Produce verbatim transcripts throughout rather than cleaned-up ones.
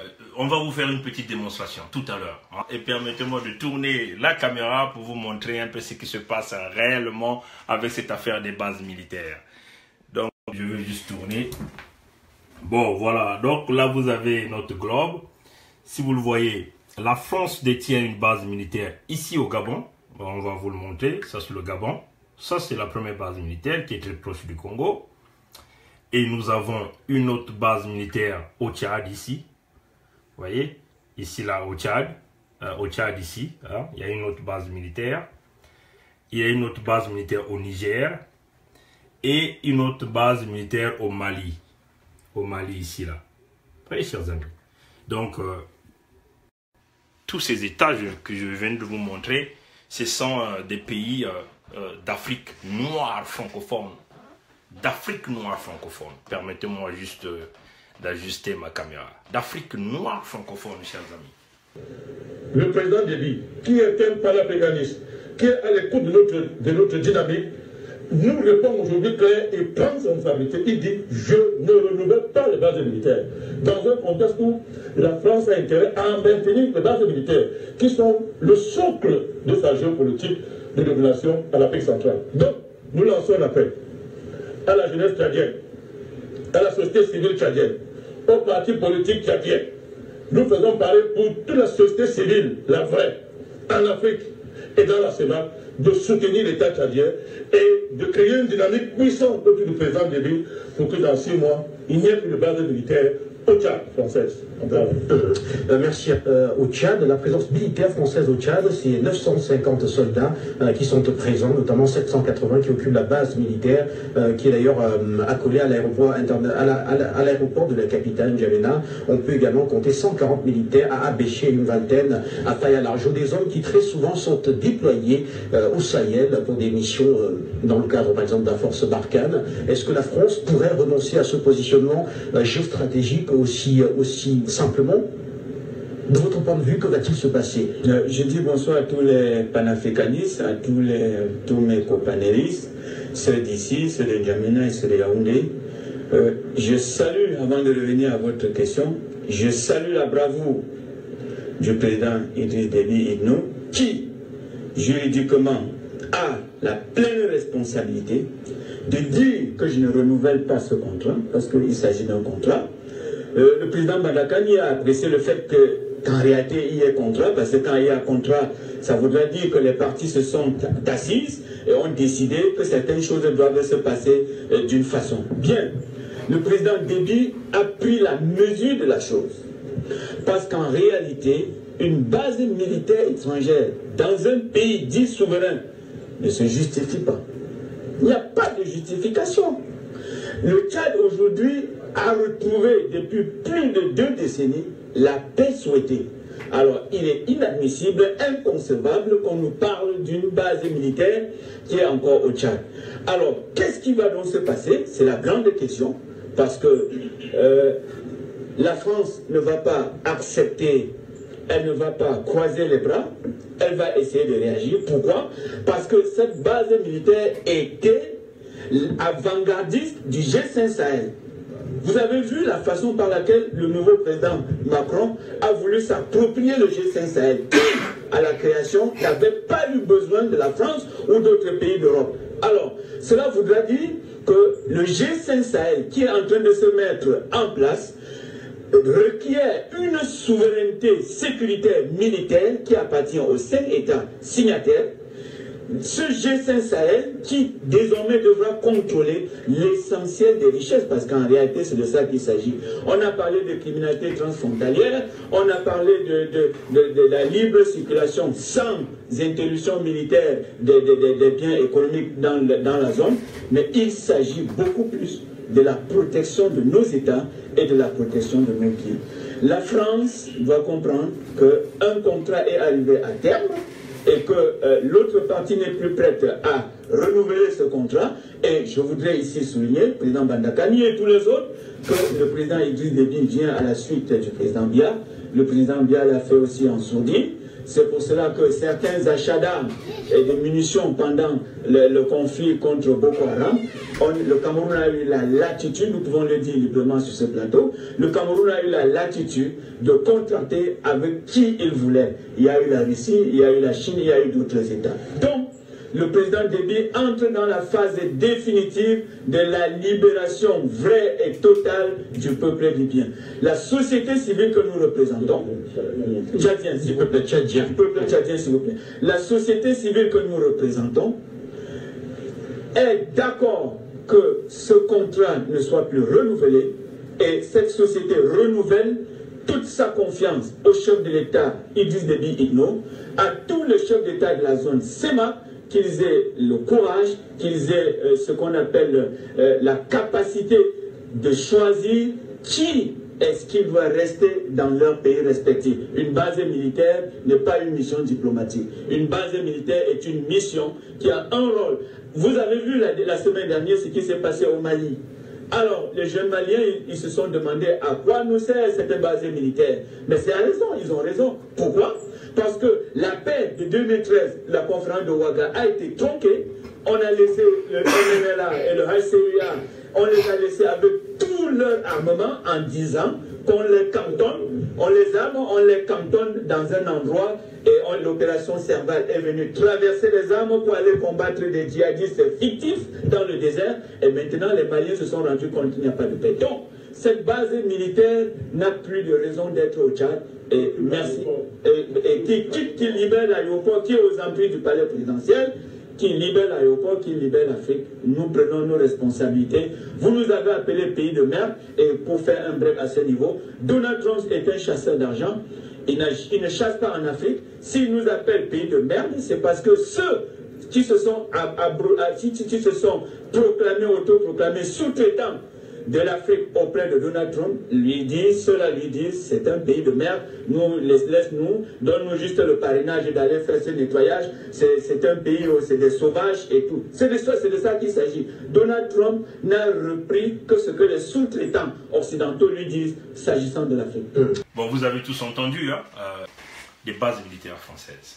on va vous faire une petite démonstration tout à l'heure. Hein, et permettez-moi de tourner la caméra pour vous montrer un peu ce qui se passe réellement avec cette affaire des bases militaires. Donc, je vais juste tourner. Bon, voilà. Donc là, vous avez notre globe. Si vous le voyez, la France détient une base militaire ici au Gabon. Bon, on va vous le montrer. Ça, c'est le Gabon. Ça, c'est la première base militaire qui est très proche du Congo. Et nous avons une autre base militaire au Tchad ici. Vous voyez, ici là au Tchad, euh, au Tchad ici, hein, il y a une autre base militaire. Il y a une autre base militaire au Niger et une autre base militaire au Mali. Au Mali ici là. Vous voyez, chers amis. Donc, euh, tous ces états que je viens de vous montrer, ce sont euh, des pays euh, euh, d'Afrique noire francophone. D'Afrique noire francophone. Permettez-moi juste... Euh, d'ajuster ma caméra. D'Afrique noire francophone, chers amis. Le président Déby, qui est un panafricaniste, qui est à l'écoute de notre, de notre dynamique, nous répond aujourd'hui clair et prend son responsabilité. Il dit, je ne renouvelle pas les bases militaires. Dans un contexte où la France a intérêt à maintenir les bases militaires, qui sont le socle de sa géopolitique de domination à l'Afrique centrale. Donc, nous lançons un appel à la jeunesse tchadienne, à la société civile tchadienne, aux partis politiques tchadiens. Nous faisons parler pour toute la société civile, la vraie, en Afrique et dans la CEMAC, de soutenir l'État tchadien et de créer une dynamique puissante autour du président Déby pour que dans six mois, il n'y ait plus de base militaire au Tchad française. Euh, euh, merci. Euh, au Tchad, la présence militaire française au Tchad, c'est neuf cent cinquante soldats euh, qui sont présents, notamment sept cent quatre-vingts qui occupent la base militaire, euh, qui est d'ailleurs euh, accolée à l'aéroport à l'aéroport de la capitale N'Djamena. On peut également compter cent quarante militaires à Abéché, une vingtaine à Faya-Largeau, des hommes qui très souvent sont déployés euh, au Sahel pour des missions euh, dans le cadre par exemple de la force Barkhane. Est-ce que la France pourrait renoncer à ce positionnement euh, géostratégique aussi, aussi simplement? De votre point de vue, que va-t-il se passer? euh, Je dis bonsoir à tous les panafricanistes, à tous, les, tous mes copanélistes, ceux d'ici, ceux de N'Djamena et ceux de Yaoundé. Euh, je salue, avant de revenir à votre question, je salue la bravoure du président Idriss Déby Itno, qui, juridiquement, a la pleine responsabilité de dire que je ne renouvelle pas ce contrat, parce qu'il s'agit d'un contrat. Euh, le président Bandakani a apprécié le fait qu'en réalité il y ait contrat, parce que quand il y a contrat, ça voudrait dire que les parties se sont assises et ont décidé que certaines choses doivent se passer euh, d'une façon. Bien, le président Déby a pris la mesure de la chose, parce qu'en réalité, une base militaire étrangère dans un pays dit souverain ne se justifie pas. Il n'y a pas de justification. Le Tchad aujourd'hui a retrouvé depuis plus de deux décennies la paix souhaitée. Alors il est inadmissible, inconcevable qu'on nous parle d'une base militaire qui est encore au Tchad. Alors qu'est-ce qui va donc se passer? C'est la grande question, parce que euh, la France ne va pas accepter, elle ne va pas croiser les bras, elle va essayer de réagir. Pourquoi? Parce que cette base militaire était avant-gardiste du G cinq Sahel. Vous avez vu la façon par laquelle le nouveau président Macron a voulu s'approprier le G cinq Sahel à la création, n'avait pas eu besoin de la France ou d'autres pays d'Europe. Alors, cela voudra dire que le G cinq Sahel qui est en train de se mettre en place requiert une souveraineté sécuritaire militaire qui appartient aux cinq États signataires. Ce G cinq Sahel qui désormais devra contrôler l'essentiel des richesses, parce qu'en réalité c'est de ça qu'il s'agit. On a parlé de criminalité transfrontalière, on a parlé de, de, de, de la libre circulation sans interruption militaire des, des, des biens économiques dans, dans la zone, mais il s'agit beaucoup plus de la protection de nos États et de la protection de nos pays. La France doit comprendre qu'un contrat est arrivé à terme et que euh, l'autre partie n'est plus prête à renouveler ce contrat. Et je voudrais ici souligner, le président Bandakani et tous les autres, que le président Idriss Déby vient à la suite du président Biya. Le président Biya l'a fait aussi en sourdine. C'est pour cela que certains achats d'armes et de munitions pendant le, le conflit contre Boko Haram, on, le Cameroun a eu la latitude, nous pouvons le dire librement sur ce plateau, le Cameroun a eu la latitude de contracter avec qui il voulait. Il y a eu la Russie, il y a eu la Chine, il y a eu d'autres États. Donc, le président Déby entre dans la phase définitive de la libération vraie et totale du peuple libyen. La société civile que nous représentons, tchadien, s'il vous plaît, tchadien, peuple tchadien, s'il vous plaît, la société civile que nous représentons est d'accord que ce contrat ne soit plus renouvelé et cette société renouvelle toute sa confiance au chef de l'État, Idriss Déby Itno, à tous les chefs d'État de la zone S E M A, qu'ils aient le courage, qu'ils aient euh, ce qu'on appelle euh, la capacité de choisir qui est-ce qu'il doit rester dans leur pays respectif. Une base militaire n'est pas une mission diplomatique. Une base militaire est une mission qui a un rôle. Vous avez vu la, la semaine dernière ce qui s'est passé au Mali. Alors, les jeunes Maliens, ils, ils se sont demandé à quoi nous sert cette base militaire. Mais c'est à raison, ils ont raison. Pourquoi? Parce que la paix de deux mille treize, la conférence de Ouaga, a été tronquée. On a laissé le M N L A et le H C U A, on les a laissés avec tout leur armement en disant qu'on les cantonne, on les arme, on les cantonne dans un endroit et l'opération Serval est venue traverser les armes pour aller combattre des djihadistes fictifs dans le désert. Et maintenant, les Maliens se sont rendus compte qu'il n'y a pas de paix. Donc, cette base militaire n'a plus de raison d'être au Tchad. Et merci. Et, et qui, qui, qui libère l'aéroport, qui est aux emplis du palais présidentiel, qui libère l'aéroport, qui libère l'Afrique. Nous prenons nos responsabilités. Vous nous avez appelé pays de merde, et pour faire un break à ce niveau, Donald Trump est un chasseur d'argent. Il, il ne chasse pas en Afrique. S'il nous appelle pays de merde, c'est parce que ceux qui se sont, à, à, à, qui, qui se sont proclamés, autoproclamés sous-traitants de l'Afrique auprès de Donald Trump, lui disent, cela lui disent, c'est un pays de merde, nous, laisse-nous, donne-nous juste le parrainage d'aller faire ce nettoyage, c'est un pays où c'est des sauvages et tout. C'est de ça, de ça qu'il s'agit. Donald Trump n'a repris que ce que les sous-traitants occidentaux lui disent s'agissant de l'Afrique. Bon, vous avez tous entendu, hein, euh, des bases militaires françaises.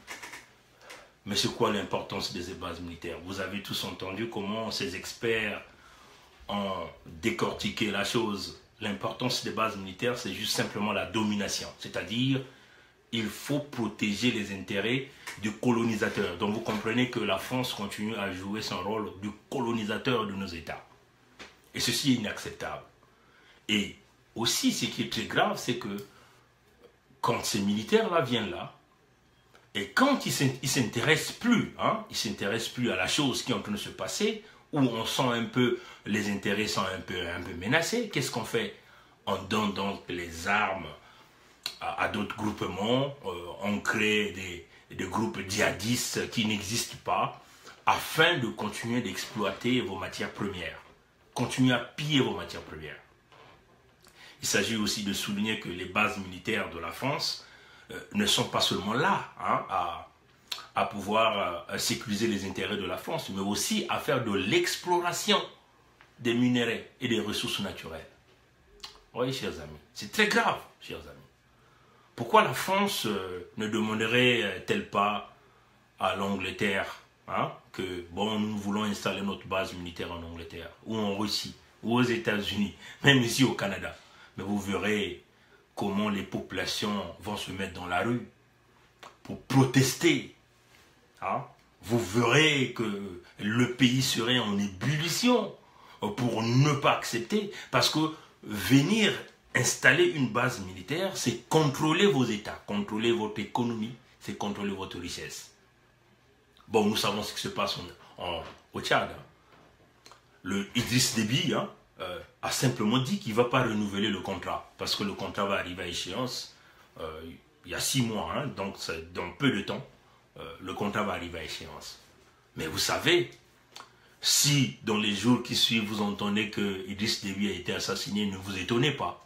Mais c'est quoi l'importance de ces bases militaires? Vous avez tous entendu comment ces experts ont décortiqué la chose. L'importance des bases militaires, c'est juste simplement la domination. C'est-à-dire, il faut protéger les intérêts du colonisateur. Donc vous comprenez que la France continue à jouer son rôle de colonisateur de nos États. Et ceci est inacceptable. Et aussi, ce qui est très grave, c'est que quand ces militaires-là viennent là, et quand ils ne s'intéressent plus, hein, ils ne s'intéressent plus à la chose qui est en train de se passer, où on sent un peu, les intérêts sont un peu, un peu menacés, qu'est-ce qu'on fait? On donne donc les armes à, à d'autres groupements, euh, on crée des, des groupes djihadistes qui n'existent pas, afin de continuer d'exploiter vos matières premières, continuer à piller vos matières premières. Il s'agit aussi de souligner que les bases militaires de la France euh, ne sont pas seulement là, hein, à à pouvoir euh, sécuriser les intérêts de la France, mais aussi à faire de l'exploration des minerais et des ressources naturelles. Oui, chers amis, c'est très grave, chers amis. Pourquoi la France euh, ne demanderait-elle pas à l'Angleterre hein, que, bon, nous voulons installer notre base militaire en Angleterre, ou en Russie, ou aux États-Unis, même ici au Canada. Mais vous verrez comment les populations vont se mettre dans la rue pour protester. Hein? Vous verrez que le pays serait en ébullition pour ne pas accepter, parce que venir installer une base militaire, c'est contrôler vos États, contrôler votre économie, c'est contrôler votre richesse. Bon, nous savons ce qui se passe en, en, au Tchad. Hein. Le Idriss Déby hein, euh, a simplement dit qu'il ne va pas renouveler le contrat, parce que le contrat va arriver à échéance euh, il y a six mois, hein, donc dans peu de temps. Euh, le contrat va arriver à échéance. Mais vous savez, si dans les jours qui suivent, vous entendez que Idriss Déby a été assassiné, ne vous étonnez pas.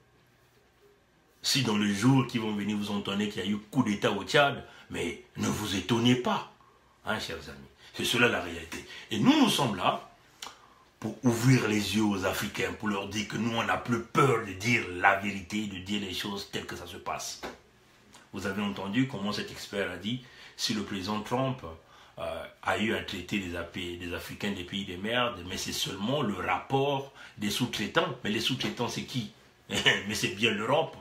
Si dans les jours qui vont venir, vous entendez qu'il y a eu coup d'État au Tchad, mais ne vous étonnez pas, hein, chers amis. C'est cela la réalité. Et nous, nous sommes là pour ouvrir les yeux aux Africains, pour leur dire que nous, on n'a plus peur de dire la vérité, de dire les choses telles que ça se passe. Vous avez entendu comment cet expert a dit, si le président Trump euh, a eu à traiter des, des Africains des pays de merde, mais c'est seulement le rapport des sous-traitants. Mais les sous-traitants, c'est qui? Mais c'est bien l'Europe.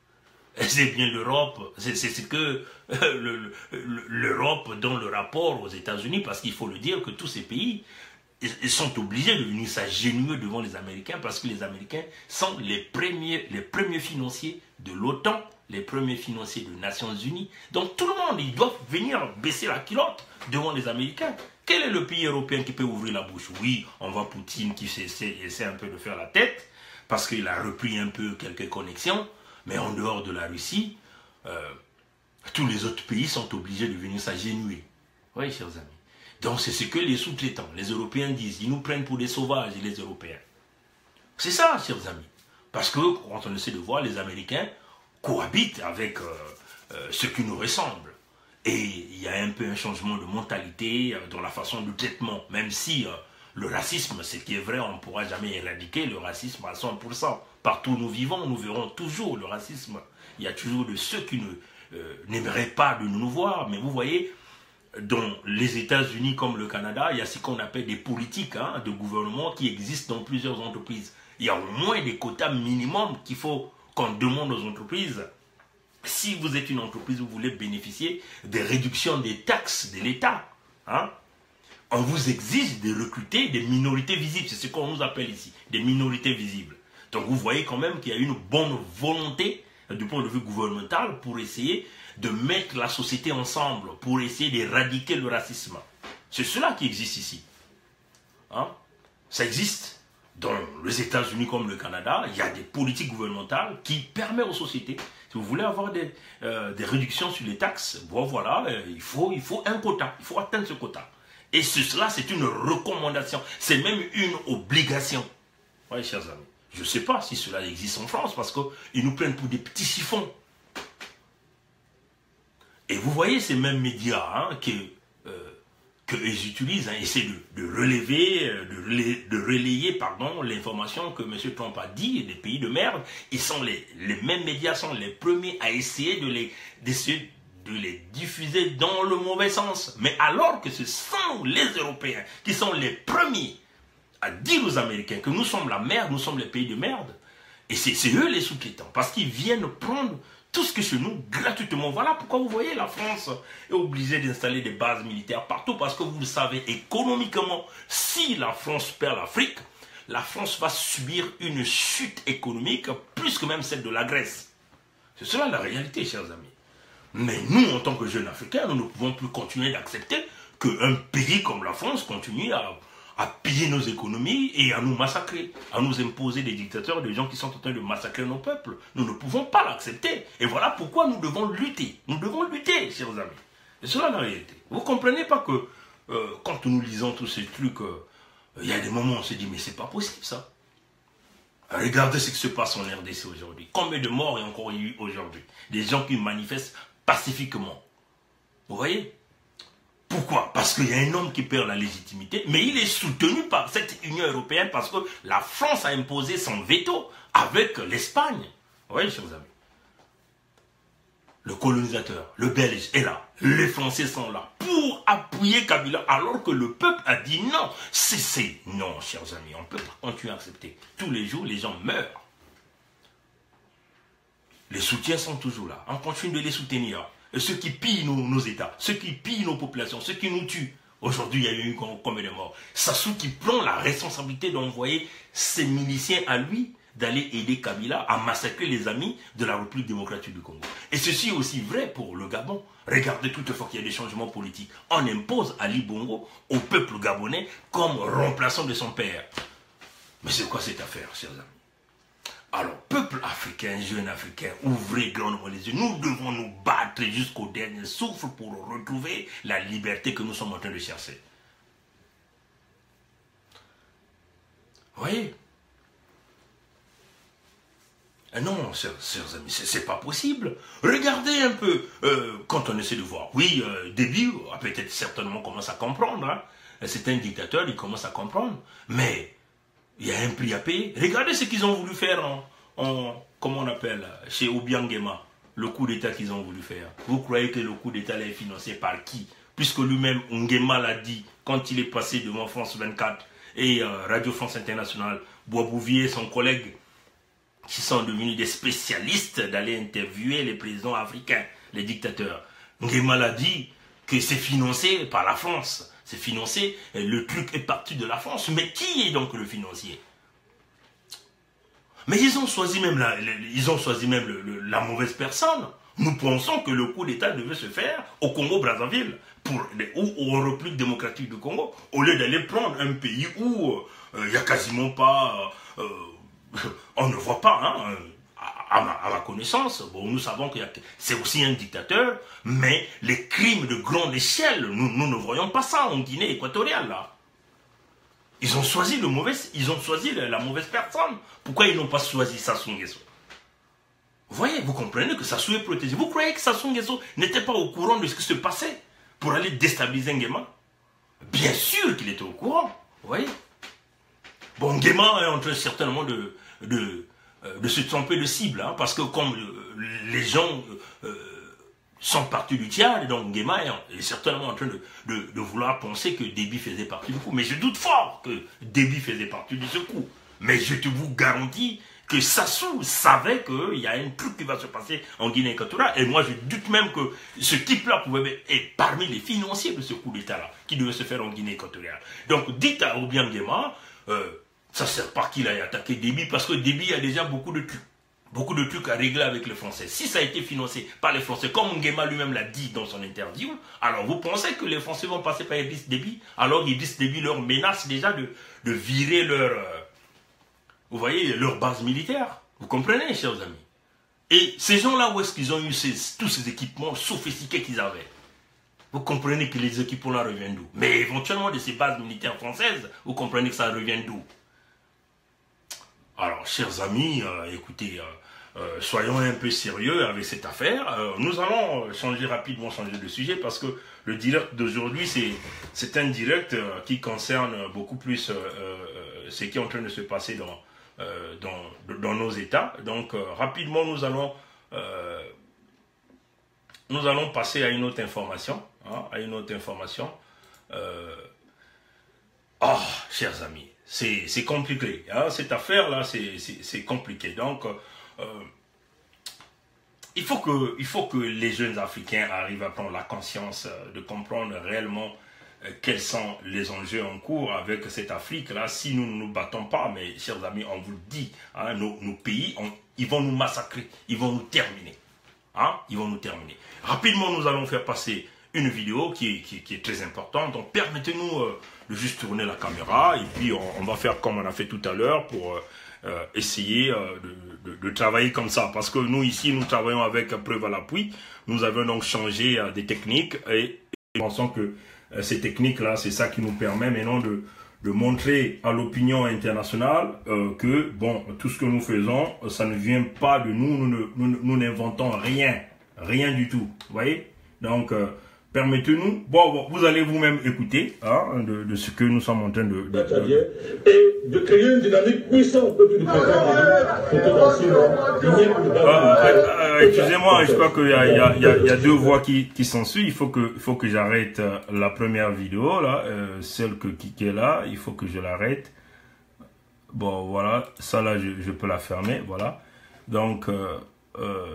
C'est bien l'Europe. C'est ce que euh, l'Europe donne le rapport aux États-Unis, parce qu'il faut le dire que tous ces pays ils sont obligés de venir s'agenouiller devant les Américains, parce que les Américains sont les premiers, les premiers financiers de l'OTAN, les premiers financiers des Nations Unies. Donc tout le monde, ils doivent venir baisser la culotte devant les Américains. Quel est le pays européen qui peut ouvrir la bouche? Oui, on voit Poutine qui essaie, essaie un peu de faire la tête, parce qu'il a repris un peu quelques connexions, mais en dehors de la Russie, euh, tous les autres pays sont obligés de venir s'agenouiller. Oui, chers amis. Donc c'est ce que les sous-traitants, les Européens disent. Ils nous prennent pour des sauvages, les Européens. C'est ça, chers amis. Parce que, quand on essaie de voir, les Américains cohabitent avec euh, euh, ceux qui nous ressemblent. Et il y a un peu un changement de mentalité euh, dans la façon de traitement. Même si euh, le racisme, ce qui est vrai, on ne pourra jamais éradiquer le racisme à cent pour cent. Partout où nous vivons, nous verrons toujours le racisme. Il y a toujours de ceux qui ne, euh, n'aimeraient pas de nous voir. Mais vous voyez, dans les États-Unis comme le Canada, il y a ce qu'on appelle des politiques hein, de gouvernement qui existent dans plusieurs entreprises. Il y a au moins des quotas minimums qu'il faut qu'on demande aux entreprises. Si vous êtes une entreprise, vous voulez bénéficier des réductions des taxes de l'État. Hein, on vous exige de recruter des minorités visibles. C'est ce qu'on nous appelle ici, des minorités visibles. Donc vous voyez quand même qu'il y a une bonne volonté du point de vue gouvernemental pour essayer de mettre la société ensemble, pour essayer d'éradiquer le racisme. C'est cela qui existe ici. Hein? Ça existe dans les États-Unis comme le Canada. Il y a des politiques gouvernementales qui permettent aux sociétés, si vous voulez avoir des, euh, des réductions sur les taxes, bon voilà, euh, il, faut, il faut un quota, il faut atteindre ce quota. Et ce, cela, c'est une recommandation, c'est même une obligation. Oui, chers amis. Je ne sais pas si cela existe en France, parce qu'ils nous prennent pour des petits chiffons. Et vous voyez ces mêmes médias hein, que, euh, que ils utilisent, hein, essaient de, de relever, de, relayer, de relayer pardon, l'information que M. Trump a dit, des pays de merde. Ils sont les, les mêmes médias sont les premiers à essayer de les, d'essayer de les diffuser dans le mauvais sens. Mais alors que ce sont les Européens qui sont les premiers à dire aux Américains que nous sommes la merde, nous sommes les pays de merde. Et c'est eux les sous-traitants, parce qu'ils viennent prendre tout ce que chez nous, gratuitement. Voilà pourquoi vous voyez, la France est obligée d'installer des bases militaires partout, parce que vous le savez, économiquement, si la France perd l'Afrique, la France va subir une chute économique, plus que même celle de la Grèce. C'est cela la réalité, chers amis. Mais nous, en tant que jeunes Africains, nous ne pouvons plus continuer d'accepter qu'un pays comme la France continue à... à piller nos économies et à nous massacrer, à nous imposer des dictateurs, des gens qui sont en train de massacrer nos peuples. Nous ne pouvons pas l'accepter. Et voilà pourquoi nous devons lutter. Nous devons lutter, chers amis. Et cela la réalité. Vous ne comprenez pas que euh, quand nous lisons tous ces trucs, euh, il y a des moments où on se dit, mais c'est pas possible ça. Regardez ce qui se passe en R D C aujourd'hui. Combien de morts il y a encore eu aujourd'hui? Des gens qui manifestent pacifiquement. Vous voyez? Pourquoi? Parce qu'il y a un homme qui perd la légitimité, mais il est soutenu par cette Union européenne parce que la France a imposé son veto avec l'Espagne. Oui, chers amis. Le colonisateur, le Belge est là. Les Français sont là pour appuyer Kabila alors que le peuple a dit non. Cessez. Non, chers amis, on ne peut pas continuer à accepter. Tous les jours, les gens meurent. Les soutiens sont toujours là. On continue de les soutenir. Et ceux qui pillent nos, nos États, ceux qui pillent nos populations, ceux qui nous tuent. Aujourd'hui, il y a eu combien de morts? Sassou qui prend la responsabilité d'envoyer ses miliciens à lui, d'aller aider Kabila à massacrer les amis de la République démocratique du Congo. Et ceci est aussi vrai pour le Gabon. Regardez, toutefois qu'il y a des changements politiques. On impose Ali Bongo au peuple gabonais comme remplaçant de son père. Mais c'est quoi cette affaire, chers amis? Alors, peuple africain, jeunes africains, ouvrez grandement les yeux. Nous devons nous battre jusqu'au dernier souffle pour retrouver la liberté que nous sommes en train de chercher. Vous voyez? Non, chers, chers amis, c'est pas possible. Regardez un peu, euh, quand on essaie de voir. Oui, euh, Déby a peut-être certainement commence à comprendre. Hein. C'est un dictateur, il commence à comprendre. Mais... il y a un prix à payer. Regardez ce qu'ils ont voulu faire en, en comment on appelle, chez Obiang Nguema. le coup d'État qu'ils ont voulu faire? Vous croyez que le coup d'État est financé par qui? Puisque lui-même, Nguema l'a dit quand il est passé devant France vingt-quatre et euh, Radio France Internationale, Boisbouvier et son collègue, qui sont devenus des spécialistes d'aller interviewer les présidents africains, les dictateurs. Nguema l'a dit que c'est financé par la France. C'est financé, le truc est parti de la France. Mais qui est donc le financier? Mais ils ont choisi même la, ils ont choisi même le, le, la mauvaise personne. Nous pensons que le coup d'État devait se faire au Congo-Brazzaville pour ou aux Républiques démocratiques du Congo, au lieu d'aller prendre un pays où il euh, n'y a quasiment pas, euh, on ne voit pas, hein, à, ma, à ma connaissance. Bon, nous savons que c'est aussi un dictateur, mais les crimes de grande échelle, nous, nous ne voyons pas ça en Guinée équatoriale là. Ils ont choisi le mauvais, ils ont choisi la, la mauvaise personne. Pourquoi ils n'ont pas choisi Sassou Nguesso? Vous voyez, vous comprenez que Sassou est protégé. Vous croyez que Sassou Nguesso n'était pas au courant de ce qui se passait pour aller déstabiliser Nguema? Bien sûr qu'il était au courant. Vous voyez? Bon, Nguema est en train certainement de, de, de se tromper de cible, hein, parce que comme euh, les gens euh, sont partis du Tchad, donc Nguema est certainement en train de, de, de vouloir penser que Déby faisait partie du coup. Mais je doute fort que Déby faisait partie de ce coup. Mais je te vous garantis que Sassou savait qu'il y a un truc qui va se passer en Guinée équatoriale. Et moi, je doute même que ce type-là pouvait être parmi les financiers de ce coup d'État-là, qui devait se faire en Guinée équatoriale. Donc, dites à Obiang Nguema, euh, ça ne sert pas qu'il aille attaquer Déby, parce que Déby a déjà beaucoup de trucs. Beaucoup de trucs à régler avec les Français. Si ça a été financé par les Français, comme Nguema lui-même l'a dit dans son interview, alors vous pensez que les Français vont passer par Idriss Déby? Alors Idriss Déby leur menace déjà de, de virer leur... Euh, vous voyez, leur base militaire. Vous comprenez, chers amis? Et ces gens-là, où est-ce qu'ils ont eu ces, tous ces équipements sophistiqués qu'ils avaient? Vous comprenez que les équipements-là reviennent d'où? Mais éventuellement, de ces bases militaires françaises, vous comprenez que ça revient d'où? Alors, chers amis, euh, écoutez, euh, euh, soyons un peu sérieux avec cette affaire. Euh, nous allons changer rapidement, changer de sujet, parce que le direct d'aujourd'hui, c'est un direct euh, qui concerne beaucoup plus euh, euh, ce qui est en train de se passer dans... Euh, dans, dans nos États. Donc, euh, rapidement, nous allons, euh, nous allons passer à une autre information. Hein, à une autre information. Euh, oh, chers amis, c'est compliqué. Hein, cette affaire-là, c'est compliqué. Donc, euh, il faut que, il faut que les jeunes Africains arrivent à prendre la conscience de comprendre réellement quels sont les enjeux en cours avec cette Afrique-là. Si nous ne nous battons pas, mais chers amis, on vous le dit, hein, nos, nos pays, on, ils vont nous massacrer, ils vont nous terminer. Hein, ils vont nous terminer. Rapidement, nous allons faire passer une vidéo qui est, qui, qui est très importante. Donc, permettez-nous euh, de juste tourner la caméra et puis on, on va faire comme on a fait tout à l'heure pour euh, essayer euh, de, de, de travailler comme ça. Parce que nous, ici, nous travaillons avec preuve à l'appui. Nous avons donc changé euh, des techniques et, et pensons que ces techniques-là, c'est ça qui nous permet maintenant de, de montrer à l'opinion internationale euh, que, bon, tout ce que nous faisons, ça ne vient pas de nous, nous n'inventons rien, rien du tout, vous voyez? Donc, euh, permettez-nous, bon, bon, vous allez vous-même écouter hein, de, de ce que nous sommes en train de... de, de... Et de créer une dynamique puissante autour du président pour que dans six mois, il n'y ait plus de base. Excusez-moi, je crois qu'il y, y, y, y a deux voix qui, qui s'en suivent. Il faut que, il faut que j'arrête la première vidéo, là, euh, celle que, qui, qui est là. Il faut que je l'arrête. Bon, voilà, ça là, je, je peux la fermer, voilà. Donc, euh, euh,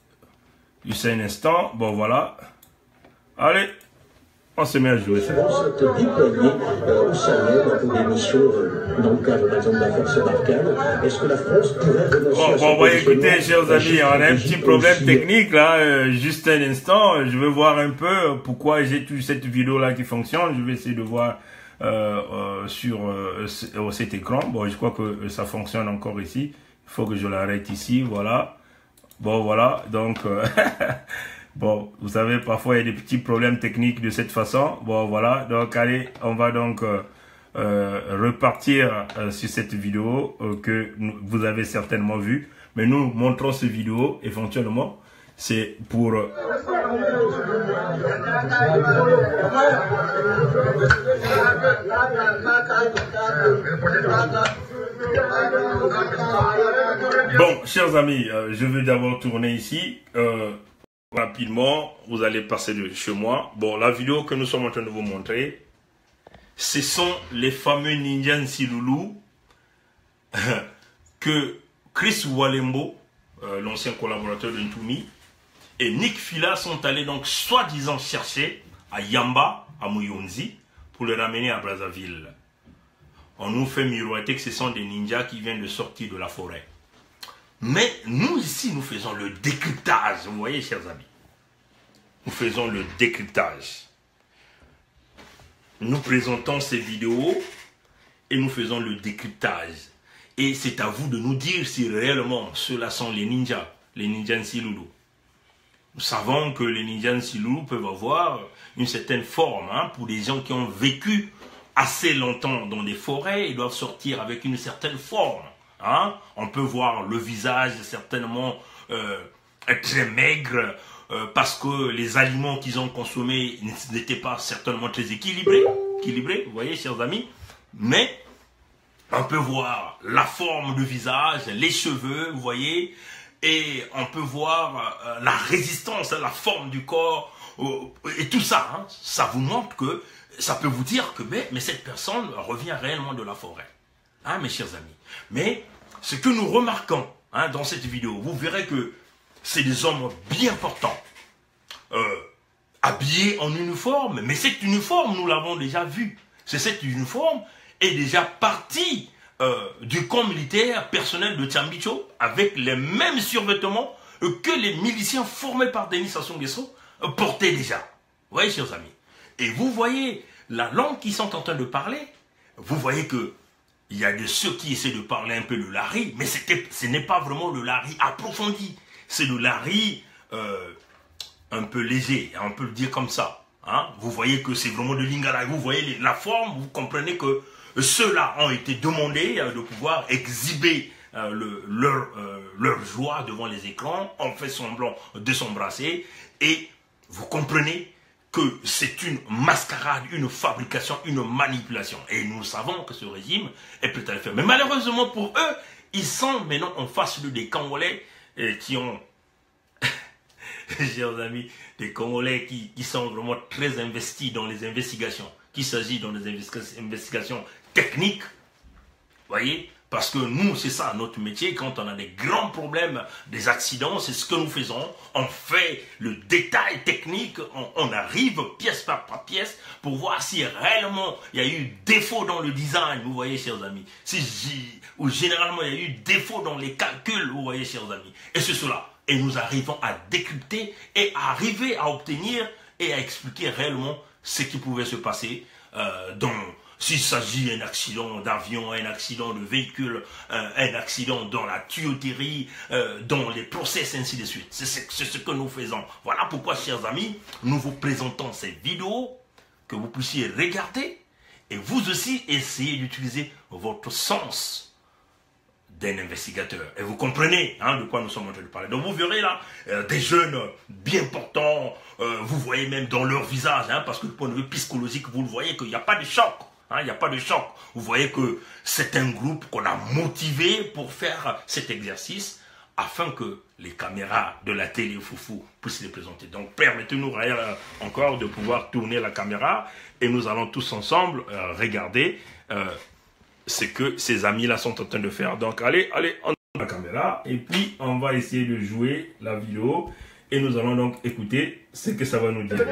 juste un instant, bon, voilà. Allez, on se met à jouer ça. La France est déployée euh, au Sahel pour des missions euh, dans le cadre, par exemple, de la force Barkhane. Est-ce que la France pourrait renoncer bon, à bon, bon, écoutez, chers amis, on a un petit problème aussi technique là. Euh, juste un instant, je vais voir un peu pourquoi j'ai toute cette vidéo là qui fonctionne. Je vais essayer de voir euh, euh, sur euh, cet écran. Bon, je crois que ça fonctionne encore ici. Il faut que je l'arrête ici, voilà. Bon, voilà, donc... Euh, bon, vous savez, parfois il y a des petits problèmes techniques de cette façon. Bon, voilà. Donc, allez, on va donc euh, euh, repartir euh, sur cette vidéo euh, que nous, vous avez certainement vue. Mais nous montrons cette vidéo éventuellement. C'est pour... Euh, Bon, chers amis, euh, je vais d'abord tourner ici. Euh, rapidement, vous allez passer de chez moi. Bon, la vidéo que nous sommes en train de vous montrer, ce sont les fameux ninjas Nsilulu que Chris Walembo, euh, l'ancien collaborateur de Ntumi, et Nick Fila sont allés donc soi-disant chercher à Yamba, à Muyonzi, pour le ramener à Brazzaville. On nous fait miroiter que ce sont des ninjas qui viennent de sortir de la forêt. Mais nous ici, nous faisons le décryptage. Vous voyez, chers amis, nous faisons le décryptage. Nous présentons ces vidéos et nous faisons le décryptage. Et c'est à vous de nous dire si réellement ceux-là sont les ninjas, les ninjas Nsilulu. Nous savons que les ninjas Nsilulu peuvent avoir une certaine forme, hein, pour des gens qui ont vécu assez longtemps dans des forêts, ils doivent sortir avec une certaine forme. Hein. On peut voir le visage certainement euh, très maigre, euh, parce que les aliments qu'ils ont consommés n'étaient pas certainement très équilibrés, équilibrés, vous voyez, chers amis. Mais on peut voir la forme du visage, les cheveux, vous voyez, et on peut voir euh, la résistance, la forme du corps, euh, et tout ça. Hein, ça vous montre que, ça peut vous dire que mais, mais cette personne revient réellement de la forêt. Hein, mes chers amis. Mais ce que nous remarquons, hein, dans cette vidéo, vous verrez que c'est des hommes bien portants, euh, habillés en uniforme, mais cet uniforme, nous l'avons déjà vu. C'est cet uniforme est déjà parti euh, du camp militaire personnel de Tchambicho avec les mêmes survêtements que les miliciens formés par Denis Sassou Nguesso euh, portaient déjà. Vous voyez, chers amis. Et vous voyez la langue qu'ils sont en train de parler. Vous voyez que il y a de ceux qui essaient de parler un peu le lari, mais ce n'est pas vraiment le lari approfondi. C'est le lari euh, un peu léger, on peut le dire comme ça. Hein? Vous voyez que c'est vraiment de lingala. Vous voyez les, la forme, vous comprenez que ceux-là ont été demandés euh, de pouvoir exhiber euh, le, leur, euh, leur joie devant les écrans. On fait semblant de s'embrasser. Et vous comprenez que c'est une mascarade, une fabrication, une manipulation. Et nous savons que ce régime est prêt à le faire. Mais malheureusement pour eux, ils sont maintenant en face de des Congolais eh, qui ont, chers amis, des Congolais qui, qui sont vraiment très investis dans les investigations, qu'il s'agit dans les investigations techniques, vous voyez. Parce que nous, c'est ça notre métier, quand on a des grands problèmes, des accidents, c'est ce que nous faisons. On fait le détail technique, on, on arrive pièce par pièce pour voir si réellement il y a eu défaut dans le design, vous voyez, chers amis. Si, ou généralement il y a eu défaut dans les calculs, vous voyez, chers amis. Et c'est cela. Et nous arrivons à décrypter et à arriver à obtenir et à expliquer réellement ce qui pouvait se passer euh, dans... S'il s'agit d'un accident d'avion, un accident de véhicule, un, un accident dans la tuyauterie, euh, dans les process, ainsi de suite. C'est ce, ce que nous faisons. Voilà pourquoi, chers amis, nous vous présentons ces vidéos, que vous puissiez regarder, et vous aussi essayer d'utiliser votre sens d'un investigateur. Et vous comprenez hein, de quoi nous sommes en train de parler. Donc vous verrez là, euh, des jeunes bien portants, euh, vous voyez même dans leur visage, hein, parce que du point de vue psychologique, vous le voyez qu'il n'y a pas de choc. Il n'y a pas de choc. Vous voyez que c'est un groupe qu'on a motivé pour faire cet exercice afin que les caméras de la télé Foufou puissent les présenter. Donc permettez-nous encore de pouvoir tourner la caméra et nous allons tous ensemble euh, regarder euh, ce que ces amis-là sont en train de faire. Donc allez, allez, on la caméra et puis on va essayer de jouer la vidéo. Et nous allons donc écouter ce que ça va nous dire.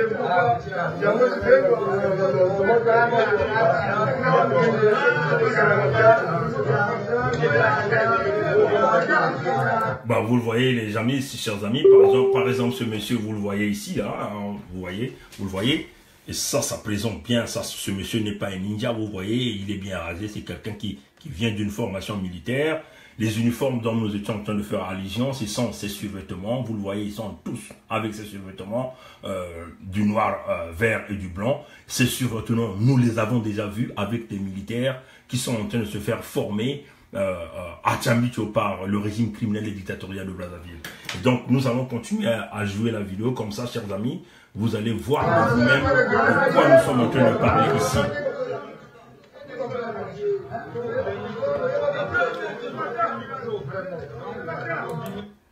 Bah, vous le voyez, les amis, chers amis, par exemple, par exemple, ce monsieur, vous le voyez ici, là, hein, vous voyez, vous le voyez, et ça, ça présente bien, ça, ce monsieur n'est pas un ninja, vous voyez, il est bien rasé, c'est quelqu'un qui, qui vient d'une formation militaire. Les uniformes dont nous étions en train de faire allusion, ce sont ces survêtements. Vous le voyez, ils sont tous avec ces survêtements euh, du noir, euh, vert et du blanc. Ces survêtements, nous les avons déjà vus avec des militaires qui sont en train de se faire former euh, à Tchambicho par le régime criminel et dictatorial de Brazzaville. Et donc, nous allons continuer à, à jouer la vidéo comme ça, chers amis. Vous allez voir vous-même de quoi nous sommes en train de parler ici.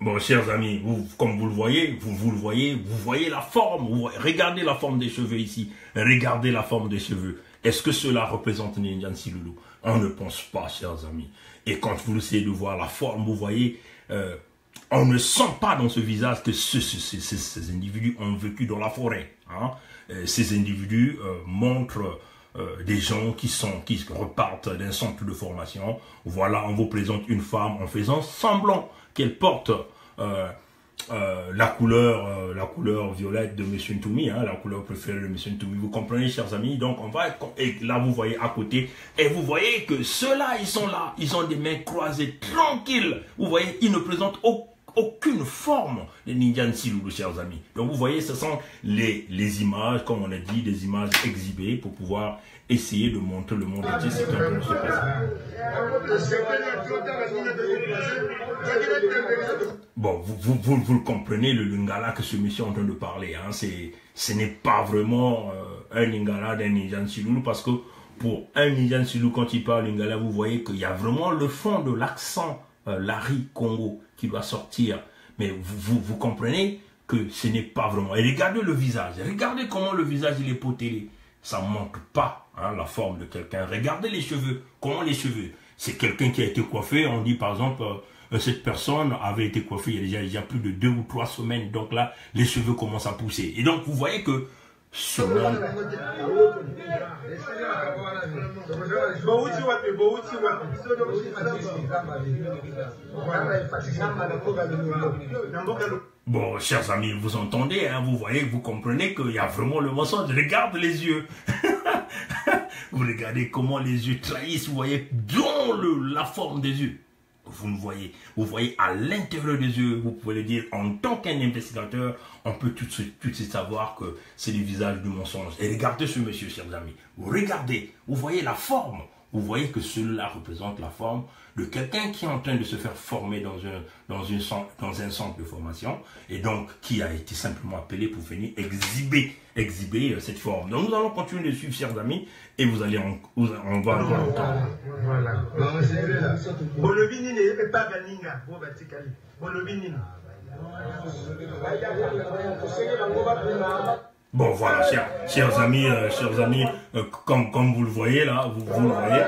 Bon, chers amis, vous, comme vous le voyez, vous, vous le voyez, vous voyez la forme, vous voyez, regardez la forme des cheveux ici, regardez la forme des cheveux. Est-ce que cela représente Nyansi Loulou? On ne pense pas, chers amis. Et quand vous essayez de voir la forme, vous voyez, euh, on ne sent pas dans ce visage que ce, ce, ce, ce, ces individus ont vécu dans la forêt. Hein. Ces individus euh, montrent euh, des gens qui sont qui repartent d'un centre de formation. Voilà, on vous présente une femme en faisant semblant qu'elle porte euh, euh, la couleur euh, la couleur violette de M. Ntoumi, hein, la couleur préférée de M. Ntoumi. Vous comprenez, chers amis? Donc on va, et là vous voyez à côté, et vous voyez que ceux-là, ils sont là, ils ont des mains croisées, tranquilles. Vous voyez, ils ne présentent aucun aucune forme de Nyansi Loulou, chers amis. Donc vous voyez, ce sont les, les images, comme on a dit, des images exhibées pour pouvoir essayer de montrer le monde entier ce qui est en train de se passer. Bon, vous, vous, vous, vous le comprenez, le lingala que ce monsieur est en train de parler, hein, ce n'est pas vraiment euh, un lingala d'un Nyansi Loulou, parce que pour un Nyansi Loulou, quand il parle lingala, vous voyez qu'il y a vraiment le fond de l'accent euh, Lari Congo qui doit sortir, mais vous, vous, vous comprenez que ce n'est pas vraiment. Et regardez le visage, regardez comment le visage il est potelé, ça ne montre pas hein, la forme de quelqu'un. Regardez les cheveux, comment les cheveux, c'est quelqu'un qui a été coiffé, on dit par exemple, euh, cette personne avait été coiffée il y a déjà il y a plus de deux ou trois semaines, donc là, les cheveux commencent à pousser. Et donc vous voyez que ce monde... Bon, chers amis, vous entendez, hein, vous voyez, vous comprenez qu'il y a vraiment le mensonge. Regarde les yeux. Vous regardez comment les yeux trahissent, vous voyez, dans le, la forme des yeux. Vous ne voyez, vous voyez à l'intérieur des yeux, vous pouvez le dire, en tant qu'un investigateur, on peut tout de suite, tout de suite savoir que c'est le visage du mensonge. Et regardez ce monsieur, chers amis, vous regardez, vous voyez la forme, vous voyez que celui-là représente la forme de quelqu'un qui est en train de se faire former dans un, dans, une, dans un centre de formation, et donc qui a été simplement appelé pour venir exhiber, exhiber euh, cette forme. Donc nous allons continuer de suivre, chers amis, et vous allez en, on va encore entendre. Voilà. Bon voilà, chers, chers amis, euh, chers amis, euh, comme, comme vous le voyez là, vous, vous le voyez.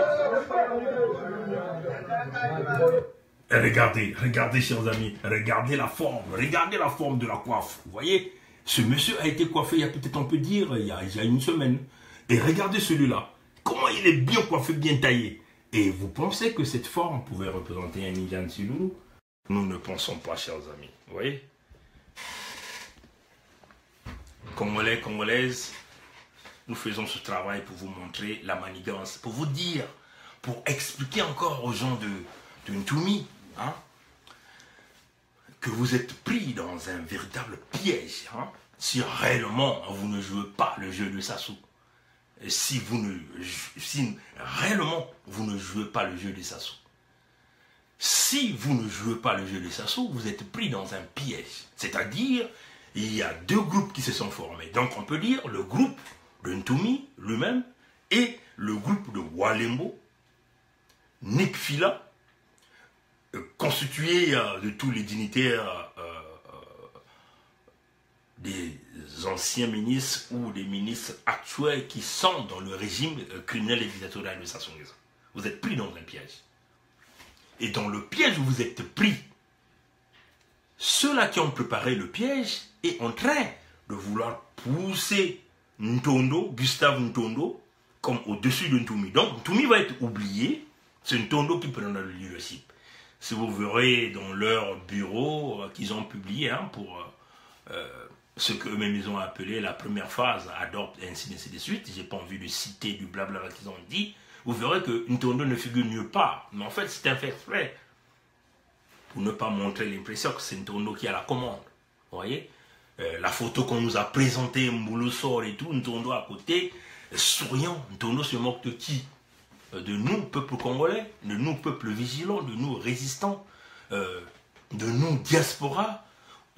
Et regardez, regardez chers amis, regardez la forme, regardez la forme de la coiffe. Vous voyez, ce monsieur a été coiffé il y a peut-être, on peut dire, il y a, il y a une semaine. Et regardez celui-là, comment il est bien coiffé, bien taillé. Et vous pensez que cette forme pouvait représenter un Nyansi Loulou? Nous ne pensons pas, chers amis. Vous voyez? Congolais, Congolaises, nous faisons ce travail pour vous montrer la manigance, pour vous dire, pour expliquer encore aux gens de, de Ntoumi, hein, que vous êtes pris dans un véritable piège, hein, si réellement vous ne jouez pas le jeu de Sassou. Et si vous ne, si réellement vous ne jouez pas le jeu de Sassou. Si vous ne jouez pas le jeu de Sassou, vous êtes pris dans un piège. C'est-à-dire, il y a deux groupes qui se sont formés. Donc on peut dire le groupe de Ntoumi lui-même et le groupe de Walembo, Nick Fila, euh, constitué euh, de tous les dignitaires euh, euh, des anciens ministres ou des ministres actuels qui sont dans le régime euh, criminel et dictatorial de Sassou Nguesso. Vous êtes pris dans un piège. Et dans le piège où vous êtes pris, ceux-là qui ont préparé le piège est en train de vouloir pousser Ntondo, Gustave Ntondo, comme au-dessus de Ntoumi. Donc Ntoumi va être oublié, c'est Ntondo qui prendra le leadership. Si vous verrez dans leur bureau euh, qu'ils ont publié hein, pour euh, ce qu'eux-mêmes ils ont appelé la première phase, adopte, ainsi, ainsi de suite, j'ai pas envie de citer du blabla qu'ils ont dit, vous verrez que Ntondo ne figure nulle part. Mais en fait, c'est un fait vrai. Pour ne pas montrer l'impression que c'est Ntondo qui a la commande. Vous voyez euh, la photo qu'on nous a présentée, Mboulou sort et tout, Ntondo à côté, souriant. Ntondo se moque de qui? De nous, peuple congolais, de nous, peuple vigilant, de nous, résistants, euh, de nous, diaspora,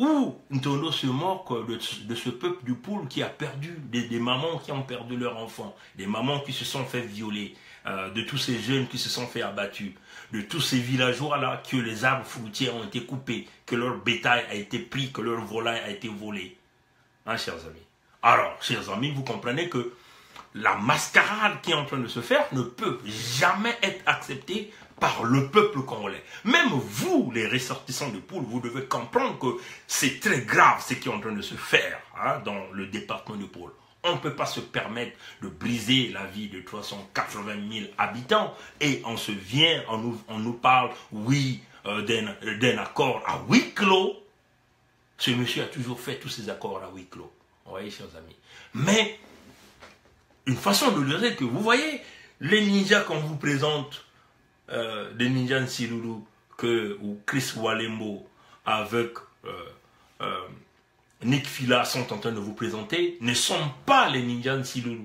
où Ntondo se moque de, de ce peuple du Poul qui a perdu, des, des mamans qui ont perdu leurs enfants, des mamans qui se sont fait violer, euh, de tous ces jeunes qui se sont fait abattus, de tous ces villageois-là que les arbres fruitiers ont été coupés, que leur bétail a été pris, que leur volaille a été volée. Hein, chers amis. Alors, chers amis, vous comprenez que la mascarade qui est en train de se faire ne peut jamais être acceptée par le peuple congolais. Même vous, les ressortissants de Poul, vous devez comprendre que c'est très grave ce qui est en train de se faire hein, dans le département de Poul. On ne peut pas se permettre de briser la vie de trois cent quatre-vingt mille habitants et on se vient, on nous, on nous parle, oui, euh, d'un accord à huis clos. Ce monsieur a toujours fait tous ces accords à huis clos. Vous voyez, chers amis. Mais, une façon de le dire que vous voyez, les ninjas qu'on vous présente, euh, des ninjas Nsilulu, que, ou Chris Walembo, avec euh, euh, Nick Fila sont en train de vous présenter, ne sont pas les ninjas Nsilulu.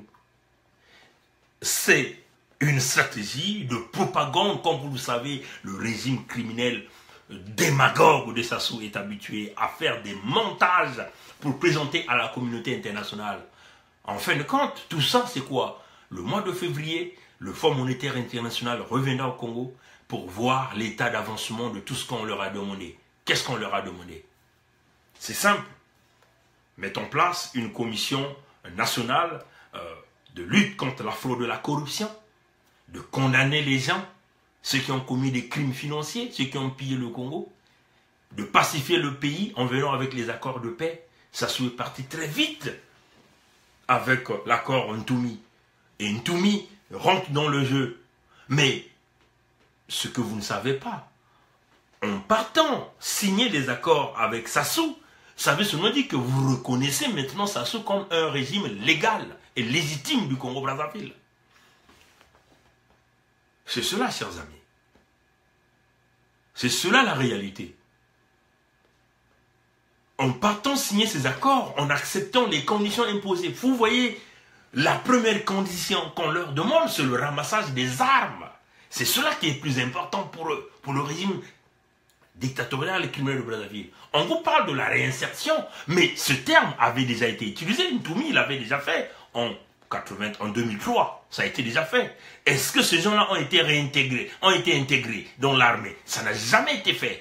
C'est une stratégie de propagande, comme vous le savez, le régime criminel démagogue de Sassou est habitué à faire des montages pour présenter à la communauté internationale. En fin de compte, tout ça c'est quoi? Le mois de février, le Fonds monétaire international reviendra au Congo pour voir l'état d'avancement de tout ce qu'on leur a demandé. Qu'est-ce qu'on leur a demandé? C'est simple. Mettre en place une commission nationale euh, de lutte contre la fraude et la corruption, de condamner les gens, ceux qui ont commis des crimes financiers, ceux qui ont pillé le Congo, de pacifier le pays en venant avec les accords de paix. Ça soit parti très vite avec l'accord Ntoumi. Et Ntoumi rentre dans le jeu. Mais ce que vous ne savez pas, en partant signer des accords avec Sassou, ça veut seulement dire que vous reconnaissez maintenant Sassou comme un régime légal et légitime du Congo-Brazzaville. C'est cela, chers amis. C'est cela la réalité. En partant signer ces accords, en acceptant les conditions imposées, vous voyez, la première condition qu'on leur demande, c'est le ramassage des armes. C'est cela qui est plus important pour le, pour le régime dictatorial et criminel de Brazzaville. On vous parle de la réinsertion, mais ce terme avait déjà été utilisé. Ntoumi l'avait déjà fait en, quatre-vingts, en deux mille trois. Ça a été déjà fait. Est-ce que ces gens-là ont été réintégrés, ont été intégrés dans l'armée? Ça n'a jamais été fait.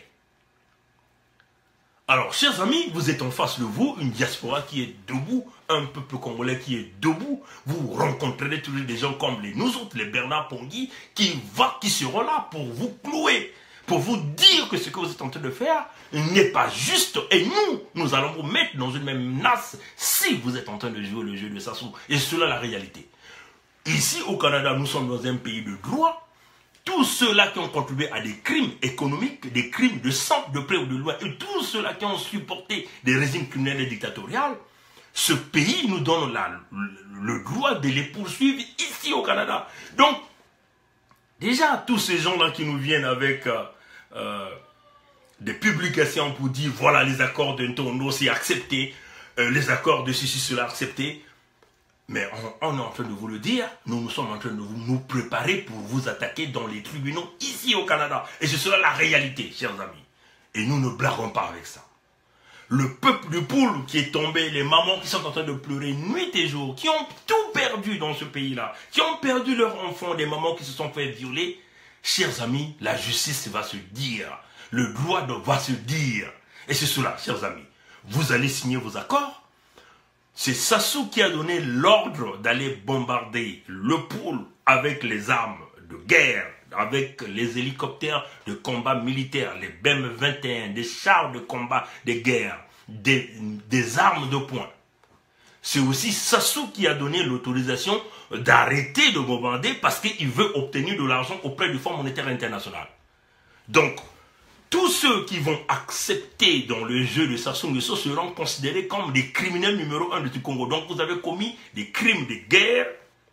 Alors, chers amis, vous êtes en face de vous, une diaspora qui est debout, un peuple congolais qui est debout. Vous rencontrerez toujours des gens comme les nous autres, les Bernard Pongui, qui, va, qui seront là pour vous clouer, pour vous dire que ce que vous êtes en train de faire n'est pas juste. Et nous, nous allons vous mettre dans une même nasse si vous êtes en train de jouer le jeu de Sassou. Et cela, la réalité. Ici, au Canada, nous sommes dans un pays de droit. Tous ceux-là qui ont contribué à des crimes économiques, des crimes de sang, de près ou de loin, et tous ceux-là qui ont supporté des régimes criminels et dictatoriaux, ce pays nous donne la, le, le droit de les poursuivre ici au Canada. Donc, déjà, tous ces gens-là qui nous viennent avec euh, euh, des publications pour dire, voilà, les accords de Ntondo, c'est accepté, euh, les accords de ceci, cela, accepté. Mais on, on est en train de vous le dire, nous, nous sommes en train de vous, nous préparer pour vous attaquer dans les tribunaux ici au Canada. Et ce sera la réalité, chers amis. Et nous ne blaguons pas avec ça. Le peuple du Poul qui est tombé, les mamans qui sont en train de pleurer nuit et jour, qui ont tout perdu dans ce pays-là, qui ont perdu leurs enfants, des mamans qui se sont fait violer, chers amis, la justice va se dire, le droit va se dire. Et c'est cela, chers amis. Vous allez signer vos accords. C'est Sassou qui a donné l'ordre d'aller bombarder le Poul avec les armes de guerre, avec les hélicoptères de combat militaire, les B M vingt et un, des chars de combat de guerre, des, des armes de poing. C'est aussi Sassou qui a donné l'autorisation d'arrêter de bombarder parce qu'il veut obtenir de l'argent auprès du Fonds monétaire international. Donc, tous ceux qui vont accepter dans le jeu de Sassou Nguesso seront considérés comme des criminels numéro un du Congo. Donc vous avez commis des crimes de guerre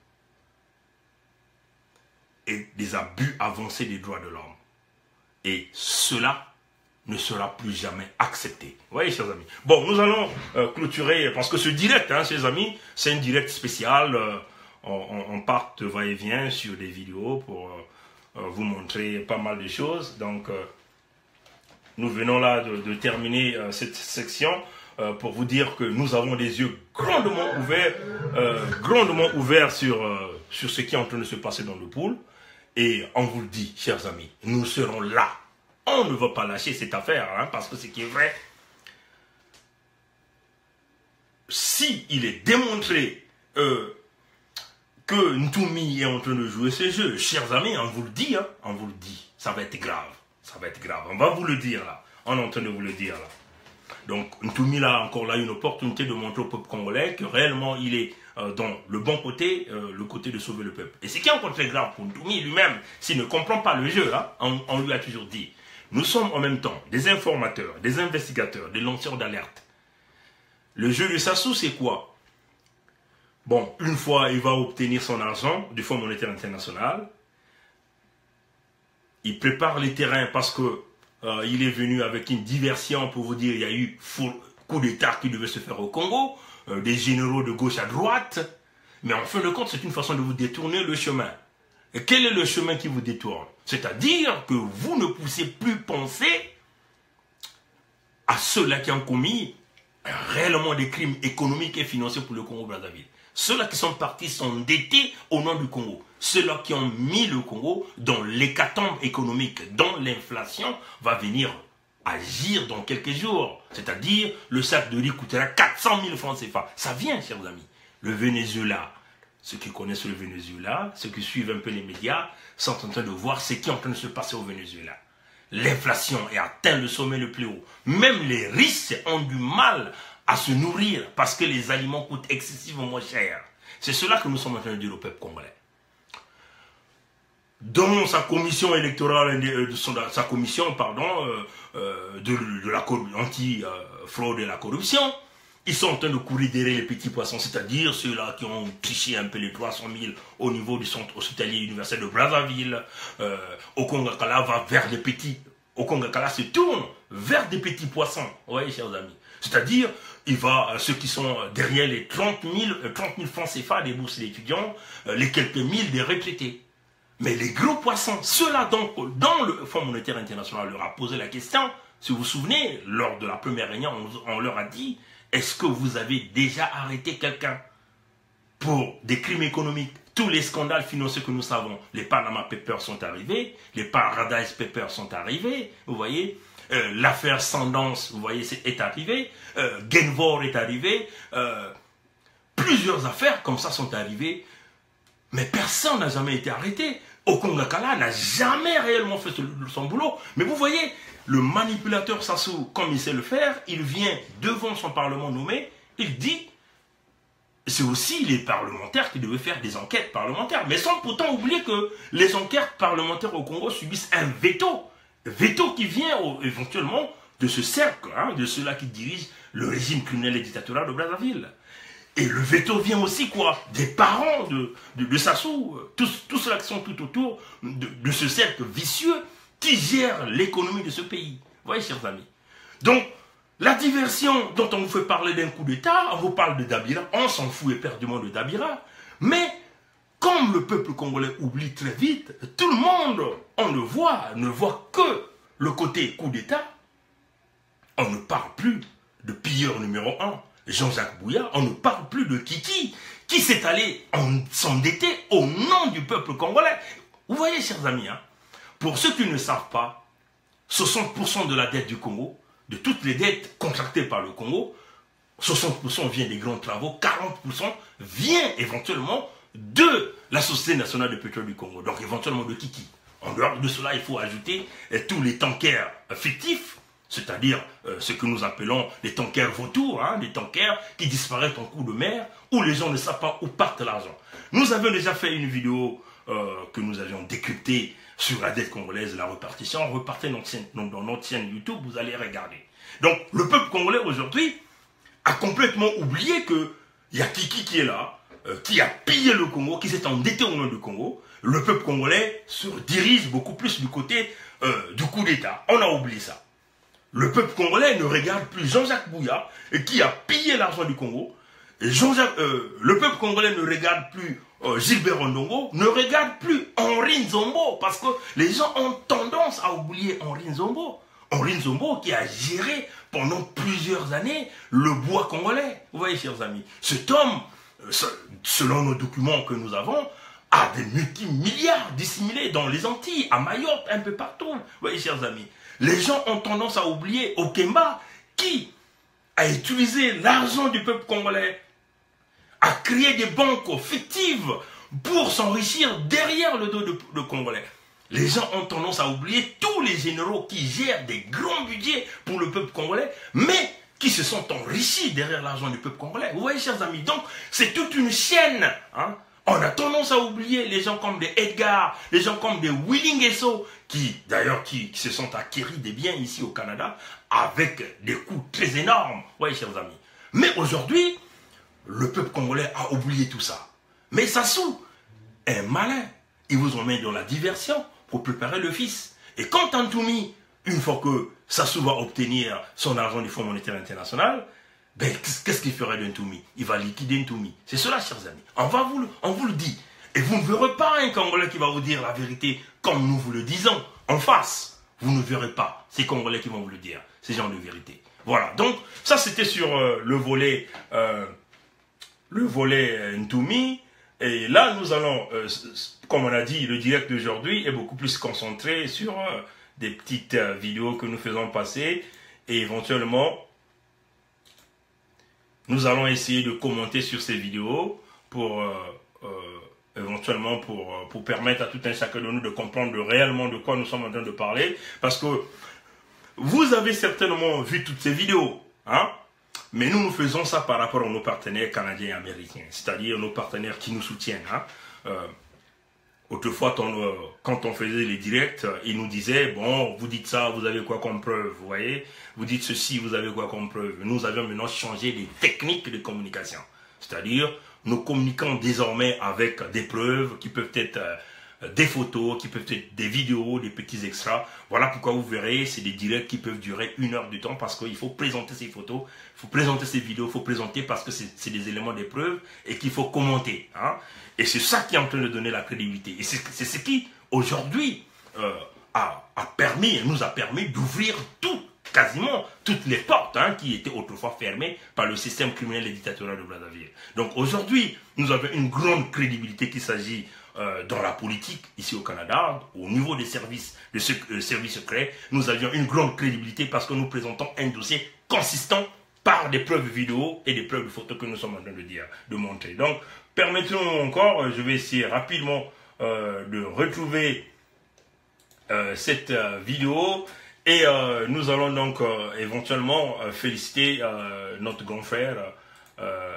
et des abus avancés des droits de l'homme. Et cela ne sera plus jamais accepté. Vous voyez, chers amis. Bon, nous allons euh, clôturer, parce que ce direct, hein, chers amis, c'est un direct spécial. Euh, on, on part de va-et-vient sur des vidéos pour euh, euh, vous montrer pas mal de choses. Donc... Euh, nous venons là de, de terminer euh, cette section euh, pour vous dire que nous avons des yeux grandement ouverts, euh, grandement ouverts sur, euh, sur ce qui est en train de se passer dans le pool. Et on vous le dit, chers amis, nous serons là. On ne va pas lâcher cette affaire, hein, parce que ce qui est vrai, si il est démontré euh, que Ntoumi est en train de jouer ce jeu, chers amis, on vous le dit, hein, on vous le dit, ça va être grave, ça va être grave, on va vous le dire là, on est en train de vous le dire là. Donc Ntoumi là encore là une opportunité de montrer au peuple congolais que réellement il est euh, dans le bon côté, euh, le côté de sauver le peuple. Et ce qui est encore très grave pour Ntoumi lui-même, s'il ne comprend pas le jeu, hein, on, on lui a toujours dit, nous sommes en même temps des informateurs, des investigateurs, des lanceurs d'alerte. Le jeu de Sassou, c'est quoi? Bon, une fois, il va obtenir son argent du Fonds monétaire international. Il prépare les terrains parce que euh, il est venu avec une diversion pour vous dire il y a eu coup d'État qui devait se faire au Congo, euh, des généraux de gauche à droite. Mais en fin de compte, c'est une façon de vous détourner le chemin. Et quel est le chemin qui vous détourne? C'est-à-dire que vous ne poussez plus penser à ceux-là qui ont commis réellement des crimes économiques et financiers pour le Congo-Brazzaville. Ceux-là qui sont partis s'endetter au nom du Congo. Ceux-là qui ont mis le Congo dans l'hécatombe économique, dont l'inflation va venir agir dans quelques jours. C'est-à-dire, le sac de riz coûtera quatre cent mille francs C F A. Ça vient, chers amis. Le Venezuela, ceux qui connaissent le Venezuela, ceux qui suivent un peu les médias, sont en train de voir ce qui est en train de se passer au Venezuela. L'inflation est atteint le sommet le plus haut. Même les riches ont du mal à se nourrir parce que les aliments coûtent excessivement cher. C'est cela que nous sommes en train de dire au peuple congolais. Dans sa commission électorale, de son, sa commission pardon, euh, euh, de, de la anti-fraude et la corruption, ils sont en train de courir derrière les petits poissons, c'est-à-dire ceux-là qui ont triché un peu les trois cent mille au niveau du centre hospitalier universel de Brazzaville. Euh, Okongakala va vers les petits. Okongakala se tourne vers des petits poissons. Vous voyez, chers amis. C'est-à-dire, il va, ceux qui sont derrière les trente mille francs C F A des bourses d'étudiants, les quelques mille des retraités. Mais les gros poissons, ceux-là, donc, dans le Fonds monétaire international, leur a posé la question. Si vous vous souvenez, lors de la première réunion, on, on leur a dit, est-ce que vous avez déjà arrêté quelqu'un pour des crimes économiques? Tous les scandales financiers que nous savons, les Panama Papers sont arrivés, les Paradise Papers sont arrivés, vous voyez, euh, l'affaire Sundance, vous voyez, est, est arrivée, euh, Genvor est arrivé, euh, plusieurs affaires comme ça sont arrivées, mais personne n'a jamais été arrêté. Okongakala n'a jamais réellement fait son boulot. Mais vous voyez, le manipulateur Sassou, comme il sait le faire, il vient devant son parlement nommé, il dit, c'est aussi les parlementaires qui devaient faire des enquêtes parlementaires. Mais sans pourtant oublier que les enquêtes parlementaires au Congo subissent un veto. Veto qui vient au, éventuellement de ce cercle, hein, de ceux-là qui dirigent le régime criminel et dictatorial de Brazzaville. Et le veto vient aussi quoi? Des parents de, de, de Sassou, tous, tous ceux qui sont tout autour de, de ce cercle vicieux qui gère l'économie de ce pays. Vous voyez, chers amis. Donc, la diversion dont on vous fait parler d'un coup d'État, on vous parle de Dabira, on s'en fout éperdument de Dabira, mais comme le peuple congolais oublie très vite, tout le monde, on le voit, ne voit que le côté coup d'État. On ne parle plus de pilleur numéro un. Jean-Jacques Bouya, on ne parle plus de Kiki, qui s'est allé s'endetter au nom du peuple congolais. Vous voyez, chers amis, hein, pour ceux qui ne savent pas, soixante pour cent de la dette du Congo, de toutes les dettes contractées par le Congo, soixante pour cent vient des grands travaux, quarante pour cent vient éventuellement de la Société nationale de pétrole du Congo, donc éventuellement de Kiki. En dehors de cela, il faut ajouter eh, tous les tankers fictifs, c'est-à-dire euh, ce que nous appelons les tankers vautours, hein, les tankers qui disparaissent en cours de mer, où les gens ne savent pas où part l'argent. Nous avions déjà fait une vidéo euh, que nous avions décryptée sur la dette congolaise, la répartition. Repartez dans, dans notre chaîne YouTube, vous allez regarder. Donc, le peuple congolais aujourd'hui a complètement oublié qu'il y a Kiki qui est là, euh, qui a pillé le Congo, qui s'est endetté au nom du Congo. Le peuple congolais se dirige beaucoup plus du côté euh, du coup d'État. On a oublié ça. Le peuple congolais ne regarde plus Jean-Jacques Bouya, qui a pillé l'argent du Congo. Jean-Jacques, euh, le peuple congolais ne regarde plus euh, Gilbert Ondongo, ne regarde plus Henri Nzombo, parce que les gens ont tendance à oublier Henri Nzombo. Henri Nzombo qui a géré pendant plusieurs années le bois congolais. Vous voyez, chers amis, cet homme, selon nos documents que nous avons, a des multimilliards dissimulés dans les Antilles, à Mayotte, un peu partout. Vous voyez, chers amis, les gens ont tendance à oublier Okemba qui a utilisé l'argent du peuple congolais, a créé des banques fictives pour s'enrichir derrière le dos de, de Congolais. Les gens ont tendance à oublier tous les généraux qui gèrent des grands budgets pour le peuple congolais, mais qui se sont enrichis derrière l'argent du peuple congolais. Vous voyez, chers amis, donc c'est toute une chaîne. Hein? On a tendance à oublier les gens comme des Edgar, les gens comme des Willy Nguesso, qui d'ailleurs qui, qui se sont acquéris des biens ici au Canada avec des coûts très énormes. Vous voyez, chers amis. Mais aujourd'hui, le peuple congolais a oublié tout ça. Mais Sassou est malin. Il vous emmène dans la diversion pour préparer le fils. Et quand Ntoumi, une fois que Sassou va obtenir son argent du Fonds monétaire international, ben, qu'est-ce qu'il ferait de Ntoumi? Il va liquider Ntoumi. C'est cela, chers amis. On, va vous le, on vous le dit. Et vous ne verrez pas un Congolais qui va vous dire la vérité comme nous vous le disons. En face, vous ne verrez pas ces Congolais qui vont vous le dire. Ces gens de vérité. Voilà. Donc, ça c'était sur euh, le volet, euh, le volet euh, Ntoumi. Et là, nous allons, euh, comme on a dit, le direct d'aujourd'hui est beaucoup plus concentré sur euh, des petites euh, vidéos que nous faisons passer. Et éventuellement, nous allons essayer de commenter sur ces vidéos pour, euh, euh, éventuellement, pour, euh, pour permettre à tout un chacun de nous de comprendre réellement de quoi nous sommes en train de parler. Parce que vous avez certainement vu toutes ces vidéos, hein? Mais nous, nous faisons ça par rapport à nos partenaires canadiens et américains, c'est-à-dire nos partenaires qui nous soutiennent. Hein. Euh, autrefois, on, euh, quand on faisait les directs, ils nous disaient, bon, vous dites ça, vous avez quoi comme preuve, vous voyez? Vous dites ceci, vous avez quoi comme preuve? Nous avions maintenant changé les techniques de communication. C'est-à-dire, nous communiquons désormais avec des preuves qui peuvent être euh, des photos, qui peuvent être des vidéos, des petits extras. Voilà pourquoi vous verrez, c'est des directs qui peuvent durer une heure de temps parce qu'il faut présenter ces photos, il faut présenter ces vidéos, il faut présenter parce que c'est des éléments d'épreuve et qu'il faut commenter. Hein? Et c'est ça qui est en train de donner la crédibilité. Et c'est ce qui, aujourd'hui, euh, a, a permis, nous a permis d'ouvrir tout, quasiment toutes les portes hein, qui étaient autrefois fermées par le système criminel et dictatorial de Brazzaville. Donc aujourd'hui, nous avons une grande crédibilité qu'il s'agit Euh, dans la politique, ici au Canada, au niveau des services, des sec euh, services secrets, nous avions une grande crédibilité parce que nous présentons un dossier consistant par des preuves vidéo et des preuves de photos que nous sommes en train de dire, de montrer. Donc, permettez-nous encore, euh, je vais essayer rapidement euh, de retrouver euh, cette euh, vidéo et euh, nous allons donc euh, éventuellement euh, féliciter euh, notre grand frère euh,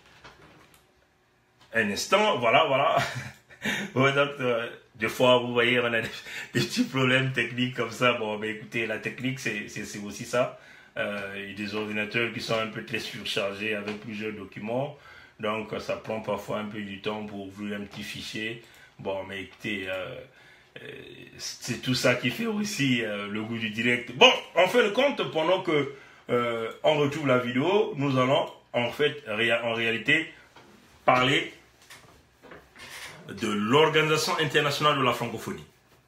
un instant, voilà, voilà. Bon, donc, euh, des fois, vous voyez, on a des, des petits problèmes techniques comme ça. Bon, mais écoutez, la technique, c'est aussi ça. Euh, il y a des ordinateurs qui sont un peu très surchargés avec plusieurs documents. Donc, ça prend parfois un peu du temps pour ouvrir un petit fichier. Bon, mais écoutez, euh, euh, c'est tout ça qui fait aussi euh, le goût du direct. Bon, en fin de compte, pendant que euh, on retrouve la vidéo, nous allons en fait, en réalité, parler de l'Organisation internationale de la francophonie.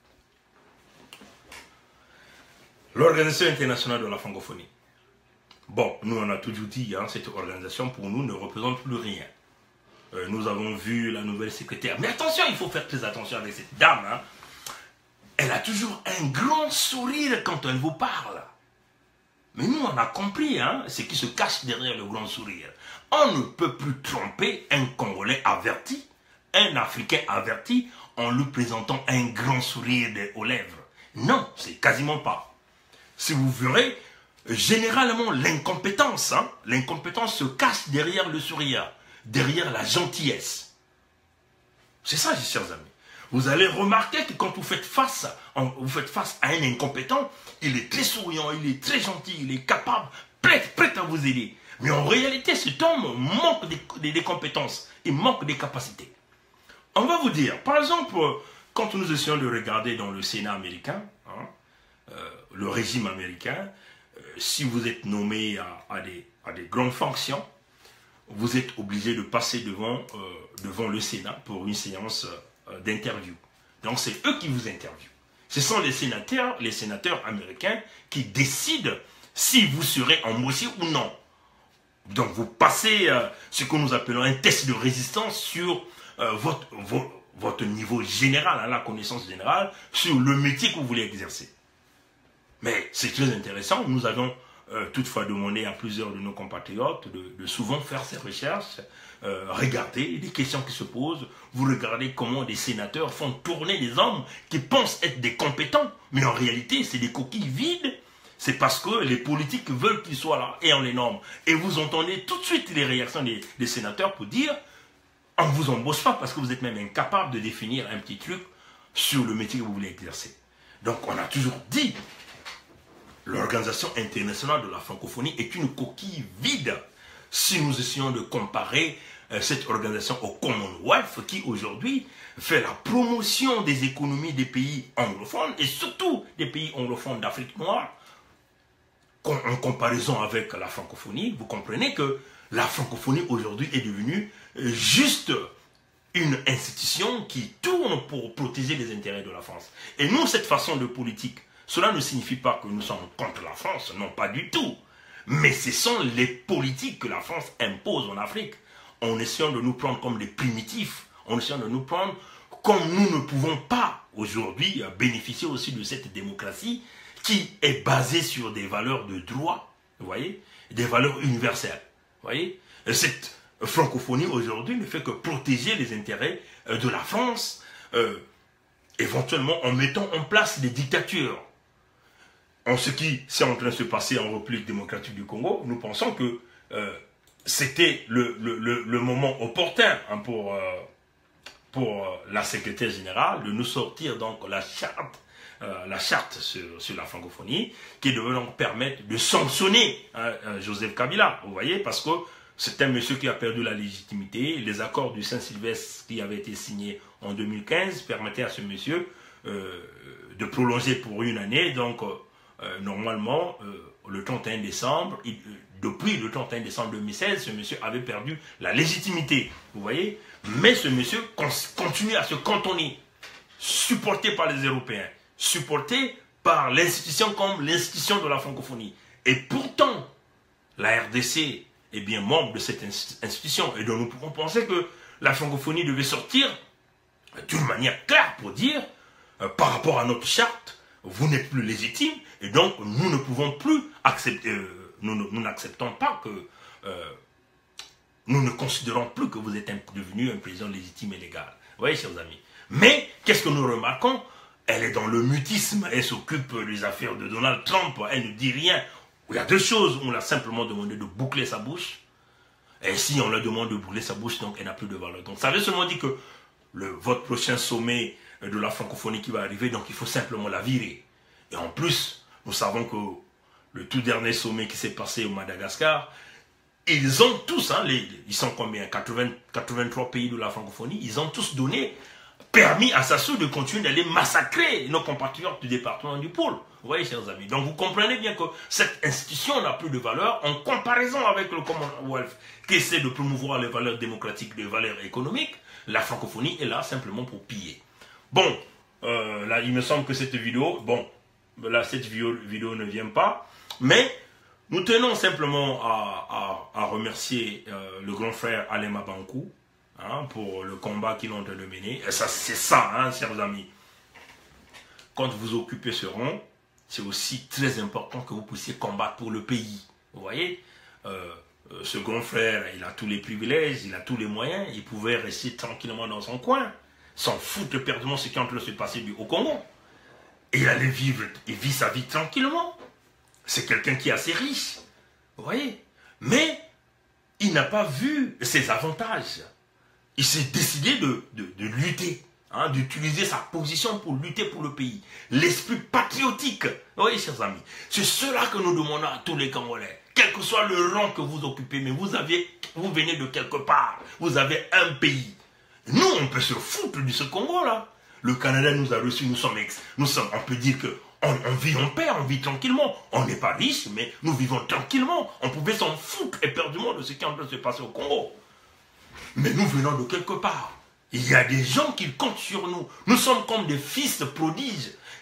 L'Organisation internationale de la francophonie. Bon, nous on a toujours dit, hein, cette organisation pour nous ne représente plus rien. Euh, nous avons vu la nouvelle secrétaire. Mais attention, il faut faire très attention avec cette dame. Hein. Elle a toujours un grand sourire quand elle vous parle. Mais nous on a compris hein, ce qui se cache derrière le grand sourire. On ne peut plus tromper un Congolais averti, un Africain averti, en lui présentant un grand sourire aux lèvres. Non, c'est quasiment pas. Si vous verrez, généralement l'incompétence, hein, l'incompétence se cache derrière le sourire, derrière la gentillesse. C'est ça, chers amis. Vous allez remarquer que quand vous faites face, vous faites face à un incompétent, il est très souriant, il est très gentil, il est capable, prêt, prêt à vous aider. Mais en réalité, cet homme manque des, des compétences, il manque des capacités. On va vous dire, par exemple, quand nous essayons de regarder dans le Sénat américain, hein, euh, le régime américain, euh, si vous êtes nommé à, à, des, à des grandes fonctions, vous êtes obligé de passer devant, euh, devant le Sénat pour une séance euh, d'interview. Donc c'est eux qui vous interviewent. Ce sont les sénateurs, les sénateurs américains qui décident si vous serez embauché ou non. Donc vous passez euh, ce que nous appelons un test de résistance sur euh, votre, votre, votre niveau général, hein, la connaissance générale, sur le métier que vous voulez exercer. Mais c'est très intéressant. Nous avons euh, toutefois demandé à plusieurs de nos compatriotes de, de souvent faire ces recherches, euh, regarder les questions qui se posent. Vous regardez comment des sénateurs font tourner des hommes qui pensent être des compétents, mais en réalité c'est des coquilles vides. C'est parce que les politiques veulent qu'ils soient là et on les nomme. Et vous entendez tout de suite les réactions des, des sénateurs pour dire on ne vous embauche pas parce que vous êtes même incapable de définir un petit truc sur le métier que vous voulez exercer. Donc on a toujours dit l'Organisation internationale de la francophonie est une coquille vide. Si nous essayons de comparer euh, cette organisation au Commonwealth qui aujourd'hui fait la promotion des économies des pays anglophones et surtout des pays anglophones d'Afrique noire, en comparaison avec la francophonie, vous comprenez que la francophonie aujourd'hui est devenue juste une institution qui tourne pour protéger les intérêts de la France. Et nous, cette façon de politique, cela ne signifie pas que nous sommes contre la France, non pas du tout. Mais ce sont les politiques que la France impose en Afrique, en essayant de nous prendre comme des primitifs, en essayant de nous prendre comme nous ne pouvons pas aujourd'hui bénéficier aussi de cette démocratie qui est basée sur des valeurs de droit, vous voyez, des valeurs universelles, vous voyez. Cette francophonie aujourd'hui ne fait que protéger les intérêts de la France, euh, éventuellement en mettant en place des dictatures. En ce qui s'est en train de se passer en République démocratique du Congo, nous pensons que euh, c'était le, le, le, le moment opportun hein, pour, euh, pour la secrétaire générale de nous sortir donc la charte, euh, la charte sur, sur la francophonie, qui devait donc permettre de sanctionner hein, Joseph Kabila, vous voyez, parce que c'est un monsieur qui a perdu la légitimité. Les accords du Saint-Sylvestre qui avaient été signés en deux mille quinze permettaient à ce monsieur euh, de prolonger pour une année, donc Euh, normalement, euh, le trente et un décembre, il, euh, depuis le trente et un décembre deux mille seize, ce monsieur avait perdu la légitimité, vous voyez. Mais ce monsieur continue à se cantonner, supporté par les Européens, supporté par l'institution comme l'institution de la francophonie. Et pourtant, la R D C est bien membre de cette institution, et donc nous pouvons penser que la francophonie devait sortir d'une manière claire pour dire, euh, par rapport à notre charte, vous n'êtes plus légitime, et donc nous ne pouvons plus accepter, euh, nous n'acceptons pas que, euh, nous ne considérons plus que vous êtes un, devenu un président légitime et légal. Vous voyez, chers amis. Mais, qu'est-ce que nous remarquons? Elle est dans le mutisme, elle s'occupe des affaires de Donald Trump, elle ne dit rien. Il y a deux choses, on l'a simplement demandé de boucler sa bouche, et si on la demande de boucler sa bouche, donc elle n'a plus de valeur. Donc ça veut seulement dire que le, votre prochain sommet de la francophonie qui va arriver, donc il faut simplement la virer. Et en plus, nous savons que le tout dernier sommet qui s'est passé au Madagascar, ils ont tous, hein, les, ils sont combien, quatre-vingts, quatre-vingt-trois pays de la francophonie, ils ont tous donné, permis à Sassou de continuer d'aller massacrer nos compatriotes du département du Pôle. Vous voyez, chers amis. Donc vous comprenez bien que cette institution n'a plus de valeur en comparaison avec le Commonwealth qui essaie de promouvoir les valeurs démocratiques, les valeurs économiques. La francophonie est là simplement pour piller. Bon, euh, là, il me semble que cette vidéo, bon, là, cette vidéo, vidéo ne vient pas, mais nous tenons simplement à, à, à remercier euh, le grand frère Alain Mabankou hein, pour le combat qu'il est en train de mener. Et ça, c'est ça, hein, chers amis. Quand vous occupez ce rang, c'est aussi très important que vous puissiez combattre pour le pays. Vous voyez, euh, ce grand frère, il a tous les privilèges, il a tous les moyens, il pouvait rester tranquillement dans son coin, s'en foutre perdument ce qui est en train de se passer au Congo. Et il allait vivre, il vit sa vie tranquillement. C'est quelqu'un qui est assez riche, vous voyez. Mais il n'a pas vu ses avantages. Il s'est décidé de, de, de lutter, hein, d'utiliser sa position pour lutter pour le pays. L'esprit patriotique, vous voyez, chers amis. C'est cela que nous demandons à tous les Congolais. Quel que soit le rang que vous occupez, mais vous, avez, vous venez de quelque part. Vous avez un pays. Nous, on peut se foutre de ce Congo-là. Le Canada nous a reçus, nous sommes ex. Nous sommes, on peut dire que on, on vit en paix, on vit tranquillement. On n'est pas riche, mais nous vivons tranquillement. On pouvait s'en foutre éperdument de ce qui est en train de se passer au Congo. Mais nous venons de quelque part. Il y a des gens qui comptent sur nous. Nous sommes comme des fils prodiges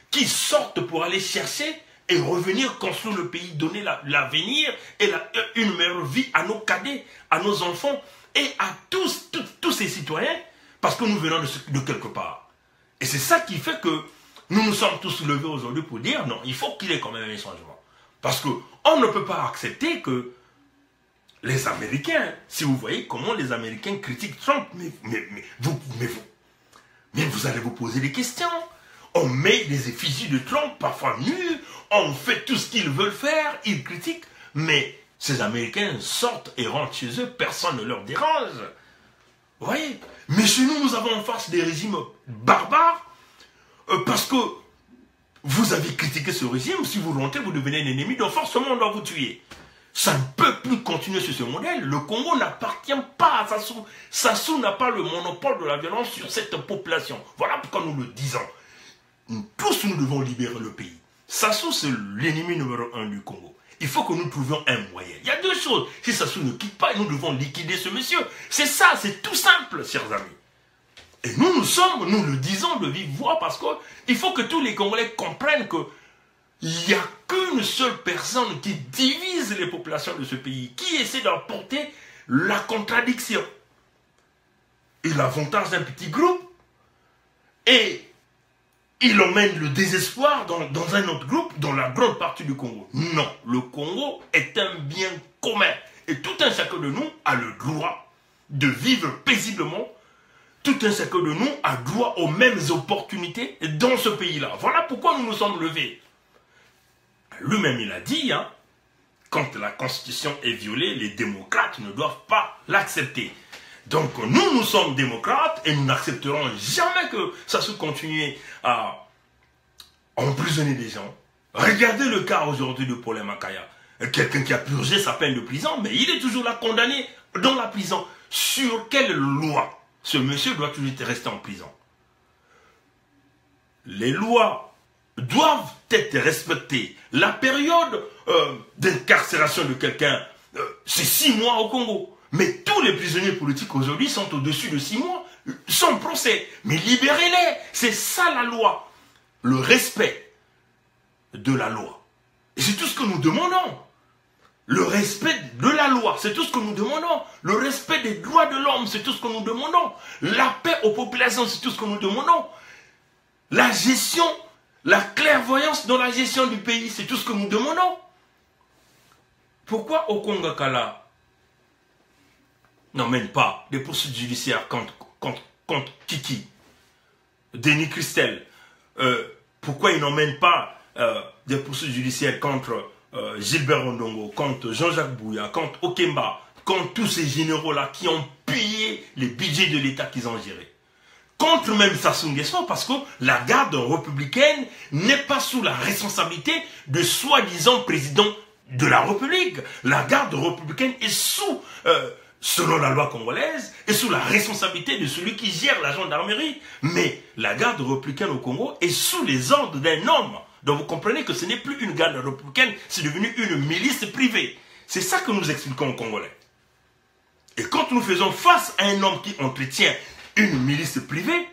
qui sortent pour aller chercher et revenir construire le pays, donner l'avenir et la, une meilleure vie à nos cadets, à nos enfants et à tous, tous, tous ces citoyens, parce que nous venons de, de quelque part. Et c'est ça qui fait que nous nous sommes tous levés aujourd'hui pour dire non, il faut qu'il y ait quand même un changement. Parce qu'on ne peut pas accepter que les Américains, si vous voyez comment les Américains critiquent Trump, mais, mais, mais, vous, mais, vous, mais vous allez vous poser des questions. On met des effigies de Trump, parfois nus, on fait tout ce qu'ils veulent faire, ils critiquent, mais ces Américains sortent et rentrent chez eux, personne ne leur dérange. Vous voyez? Mais chez nous, nous avons en face des régimes barbares, euh, parce que vous avez critiqué ce régime, si vous rentrez, vous devenez un ennemi, donc forcément on doit vous tuer. Ça ne peut plus continuer sur ce modèle. Le Congo n'appartient pas à Sassou. Sassou n'a pas le monopole de la violence sur cette population. Voilà pourquoi nous le disons. Tous nous devons libérer le pays. Sassou, c'est l'ennemi numéro un du Congo. Il faut que nous trouvions un moyen. Il y a deux choses. Si Sassou ne quitte pas, nous devons liquider ce monsieur. C'est ça, c'est tout simple, chers amis. Et nous, nous sommes, nous le disons de vive voix, parce qu'il faut que tous les Congolais comprennent que il n'y a qu'une seule personne qui divise les populations de ce pays, qui essaie d'emporter la contradiction et l'avantage d'un petit groupe, et il emmène le désespoir dans, dans un autre groupe, dans la grande partie du Congo. Non, le Congo est un bien commun. Et tout un chacun de nous a le droit de vivre paisiblement. Tout un chacun de nous a droit aux mêmes opportunités dans ce pays-là. Voilà pourquoi nous nous sommes levés. Lui-même, il a dit, hein, quand la Constitution est violée, les démocrates ne doivent pas l'accepter. Donc, nous, nous sommes démocrates et nous n'accepterons jamais que ça se continue à emprisonner des gens. Regardez le cas aujourd'hui de Paul Makaya. Quelqu'un qui a purgé sa peine de prison, mais il est toujours là condamné dans la prison. Sur quelle loi ce monsieur doit toujours rester en prison? Les lois doivent être respectées. La période euh, d'incarcération de quelqu'un, euh, c'est six mois au Congo. Mais tous les prisonniers politiques aujourd'hui sont au-dessus de six mois, sans procès. Mais libérez-les. C'est ça la loi. Le respect de la loi. Et c'est tout ce que nous demandons. Le respect de la loi, c'est tout ce que nous demandons. Le respect des droits de l'homme, c'est tout ce que nous demandons. La paix aux populations, c'est tout ce que nous demandons. La gestion, la clairvoyance dans la gestion du pays, c'est tout ce que nous demandons. Pourquoi au Congo-Kala n'emmène pas des poursuites judiciaires contre, contre, contre Kiki, Denis Christel? euh, Pourquoi il n'emmène pas euh, des poursuites judiciaires contre euh, Gilbert Ondongo, contre Jean-Jacques Bouya, contre Okemba, contre tous ces généraux-là qui ont pillé les budgets de l'État qu'ils ont gérés? Contre même Sassou Nguesso, parce que la garde républicaine n'est pas sous la responsabilité de soi-disant président de la République. La garde républicaine est sous... Euh, selon la loi congolaise, et sous la responsabilité de celui qui gère la gendarmerie. Mais la garde républicaine au Congo est sous les ordres d'un homme. Donc vous comprenez que ce n'est plus une garde républicaine, c'est devenu une milice privée. C'est ça que nous expliquons aux Congolais. Et quand nous faisons face à un homme qui entretient une milice privée,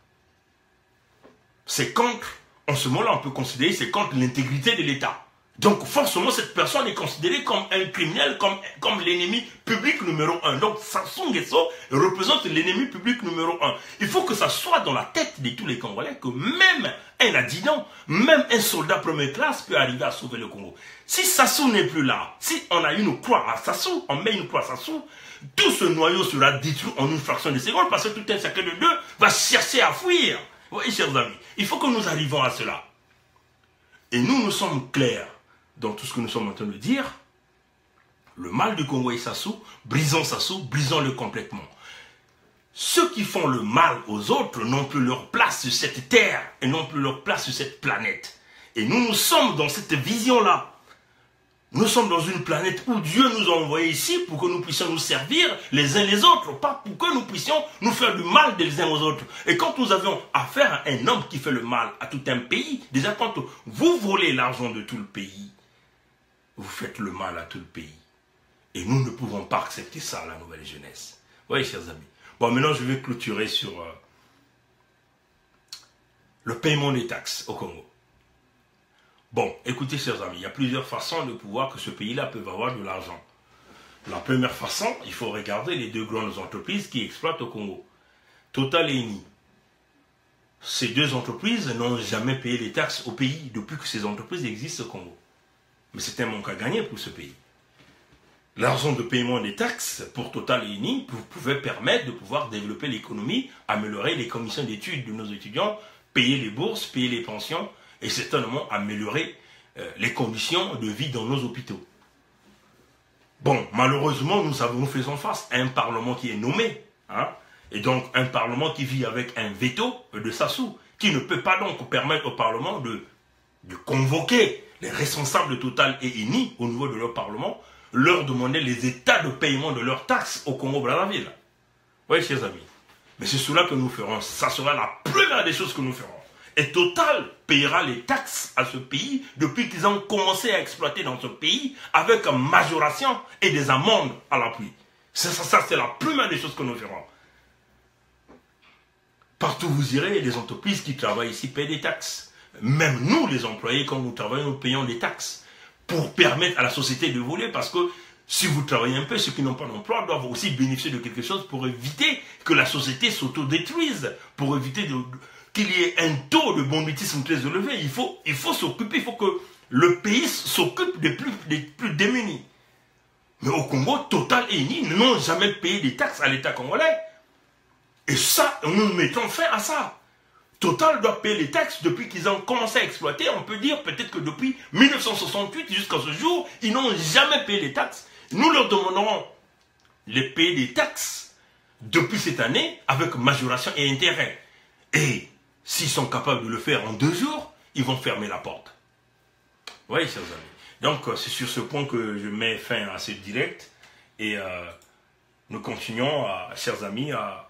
c'est contre, en ce moment-là on peut considérer, c'est contre l'intégrité de l'État. Donc forcément cette personne est considérée comme un criminel, comme, comme l'ennemi public numéro un. Donc Sassou Nguesso représente l'ennemi public numéro un. Il faut que ça soit dans la tête de tous les Congolais que même un adjudant, même un soldat première classe peut arriver à sauver le Congo. Si Sassou n'est plus là, si on a une croix à Sassou, on met une croix à Sassou, tout ce noyau sera détruit en une fraction de seconde parce que tout un chacun de deux va chercher à fuir. Vous voyez, chers amis, il faut que nous arrivions à cela. Et nous, nous sommes clairs dans tout ce que nous sommes en train de dire. Le mal du Congo et Sassou, brisons Sassou, brisons-le complètement. Ceux qui font le mal aux autres n'ont plus leur place sur cette terre et n'ont plus leur place sur cette planète. Et nous, nous sommes dans cette vision-là. Nous sommes dans une planète où Dieu nous a envoyés ici pour que nous puissions nous servir les uns les autres, pas pour que nous puissions nous faire du mal des uns aux autres. Et quand nous avions affaire à un homme qui fait le mal à tout un pays, déjà quand vous volez l'argent de tout le pays, vous faites le mal à tout le pays. Et nous ne pouvons pas accepter ça, la nouvelle jeunesse. Oui, chers amis. Bon, maintenant, je vais clôturer sur euh, le paiement des taxes au Congo. Bon, écoutez, chers amis, il y a plusieurs façons de pouvoir que ce pays-là peut avoir de l'argent. La première façon, il faut regarder les deux grandes entreprises qui exploitent au Congo. Total et Eni. Ces deux entreprises n'ont jamais payé les taxes au pays depuis que ces entreprises existent au Congo. Mais c'est un manque à gagner pour ce pays. L'argent de paiement des taxes pour Total et Eni pouvait permettre de pouvoir développer l'économie, améliorer les conditions d'études de nos étudiants, payer les bourses, payer les pensions et certainement améliorer euh, les conditions de vie dans nos hôpitaux. Bon, malheureusement, nous, avons, nous faisons face à un Parlement qui est nommé, hein, et donc un Parlement qui vit avec un veto de Sassou, qui ne peut pas donc permettre au Parlement de, de convoquer les responsables de Total et Eni au niveau de leur Parlement, leur demander les états de paiement de leurs taxes au Congo-Brazzaville. Oui, chers amis, mais c'est cela que nous ferons, ça sera la première des choses que nous ferons. Et Total payera les taxes à ce pays depuis qu'ils ont commencé à exploiter dans ce pays avec une majoration et des amendes à l'appui. Ça, ça, ça c'est la première des choses que nous ferons. Partout où vous irez, les entreprises qui travaillent ici paient des taxes. Même nous, les employés, quand nous travaillons, nous payons des taxes pour permettre à la société de voler. Parce que si vous travaillez un peu, ceux qui n'ont pas d'emploi doivent aussi bénéficier de quelque chose pour éviter que la société s'autodétruise, pour éviter de... qu'il y ait un taux de banditisme très élevé. Il faut, il faut s'occuper, il faut que le pays s'occupe des plus, des plus démunis. Mais au Congo, Total et Eni n'ont jamais payé des taxes à l'État congolais. Et ça, nous mettons fin à ça. Total doit payer les taxes depuis qu'ils ont commencé à exploiter. On peut dire peut-être que depuis mille neuf cent soixante-huit jusqu'à ce jour, ils n'ont jamais payé les taxes. Nous leur demanderons de payer des taxes depuis cette année avec majoration et intérêt. Et s'ils sont capables de le faire en deux jours, ils vont fermer la porte. Oui, chers amis. Donc, c'est sur ce point que je mets fin à ce direct. Et euh, nous continuons, à, chers amis, à,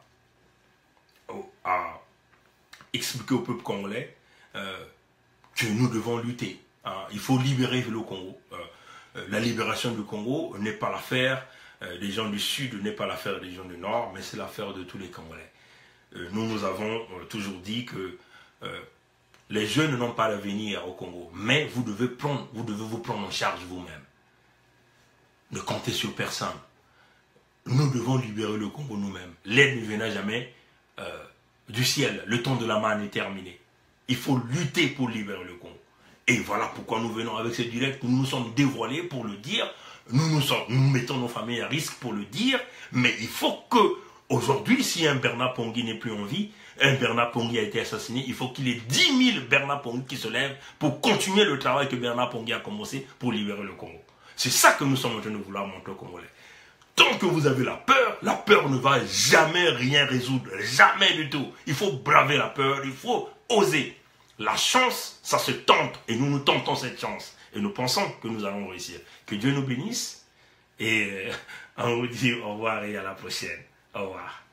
à expliquer au peuple congolais euh, que nous devons lutter. Hein. Il faut libérer le Congo. Euh, la libération du Congo n'est pas l'affaire euh, des gens du Sud, n'est pas l'affaire des gens du Nord, mais c'est l'affaire de tous les Congolais. Nous, nous avons toujours dit que euh, les jeunes n'ont pas d'avenir au Congo, mais vous devez, prendre, vous devez vous prendre en charge vous-même. Ne comptez sur personne. Nous devons libérer le Congo nous-mêmes. L'aide ne viendra jamais euh, du ciel. Le temps de la manne est terminé. Il faut lutter pour libérer le Congo. Et voilà pourquoi nous venons avec ce direct. Nous nous sommes dévoilés pour le dire. Nous, nous, sommes, nous mettons nos familles à risque pour le dire. Mais il faut que... Aujourd'hui, si un Bernard Pongui n'est plus en vie, un Bernard Pongui a été assassiné, il faut qu'il y ait dix mille Bernard Pongui qui se lèvent pour continuer le travail que Bernard Pongui a commencé pour libérer le Congo. C'est ça que nous sommes en train de vouloir montrer aux Congolais. Tant que vous avez la peur, la peur ne va jamais rien résoudre. Jamais du tout. Il faut braver la peur, il faut oser. La chance, ça se tente et nous nous tentons cette chance. Et nous pensons que nous allons réussir. Que Dieu nous bénisse et on vous dit au revoir et à la prochaine. Au revoir.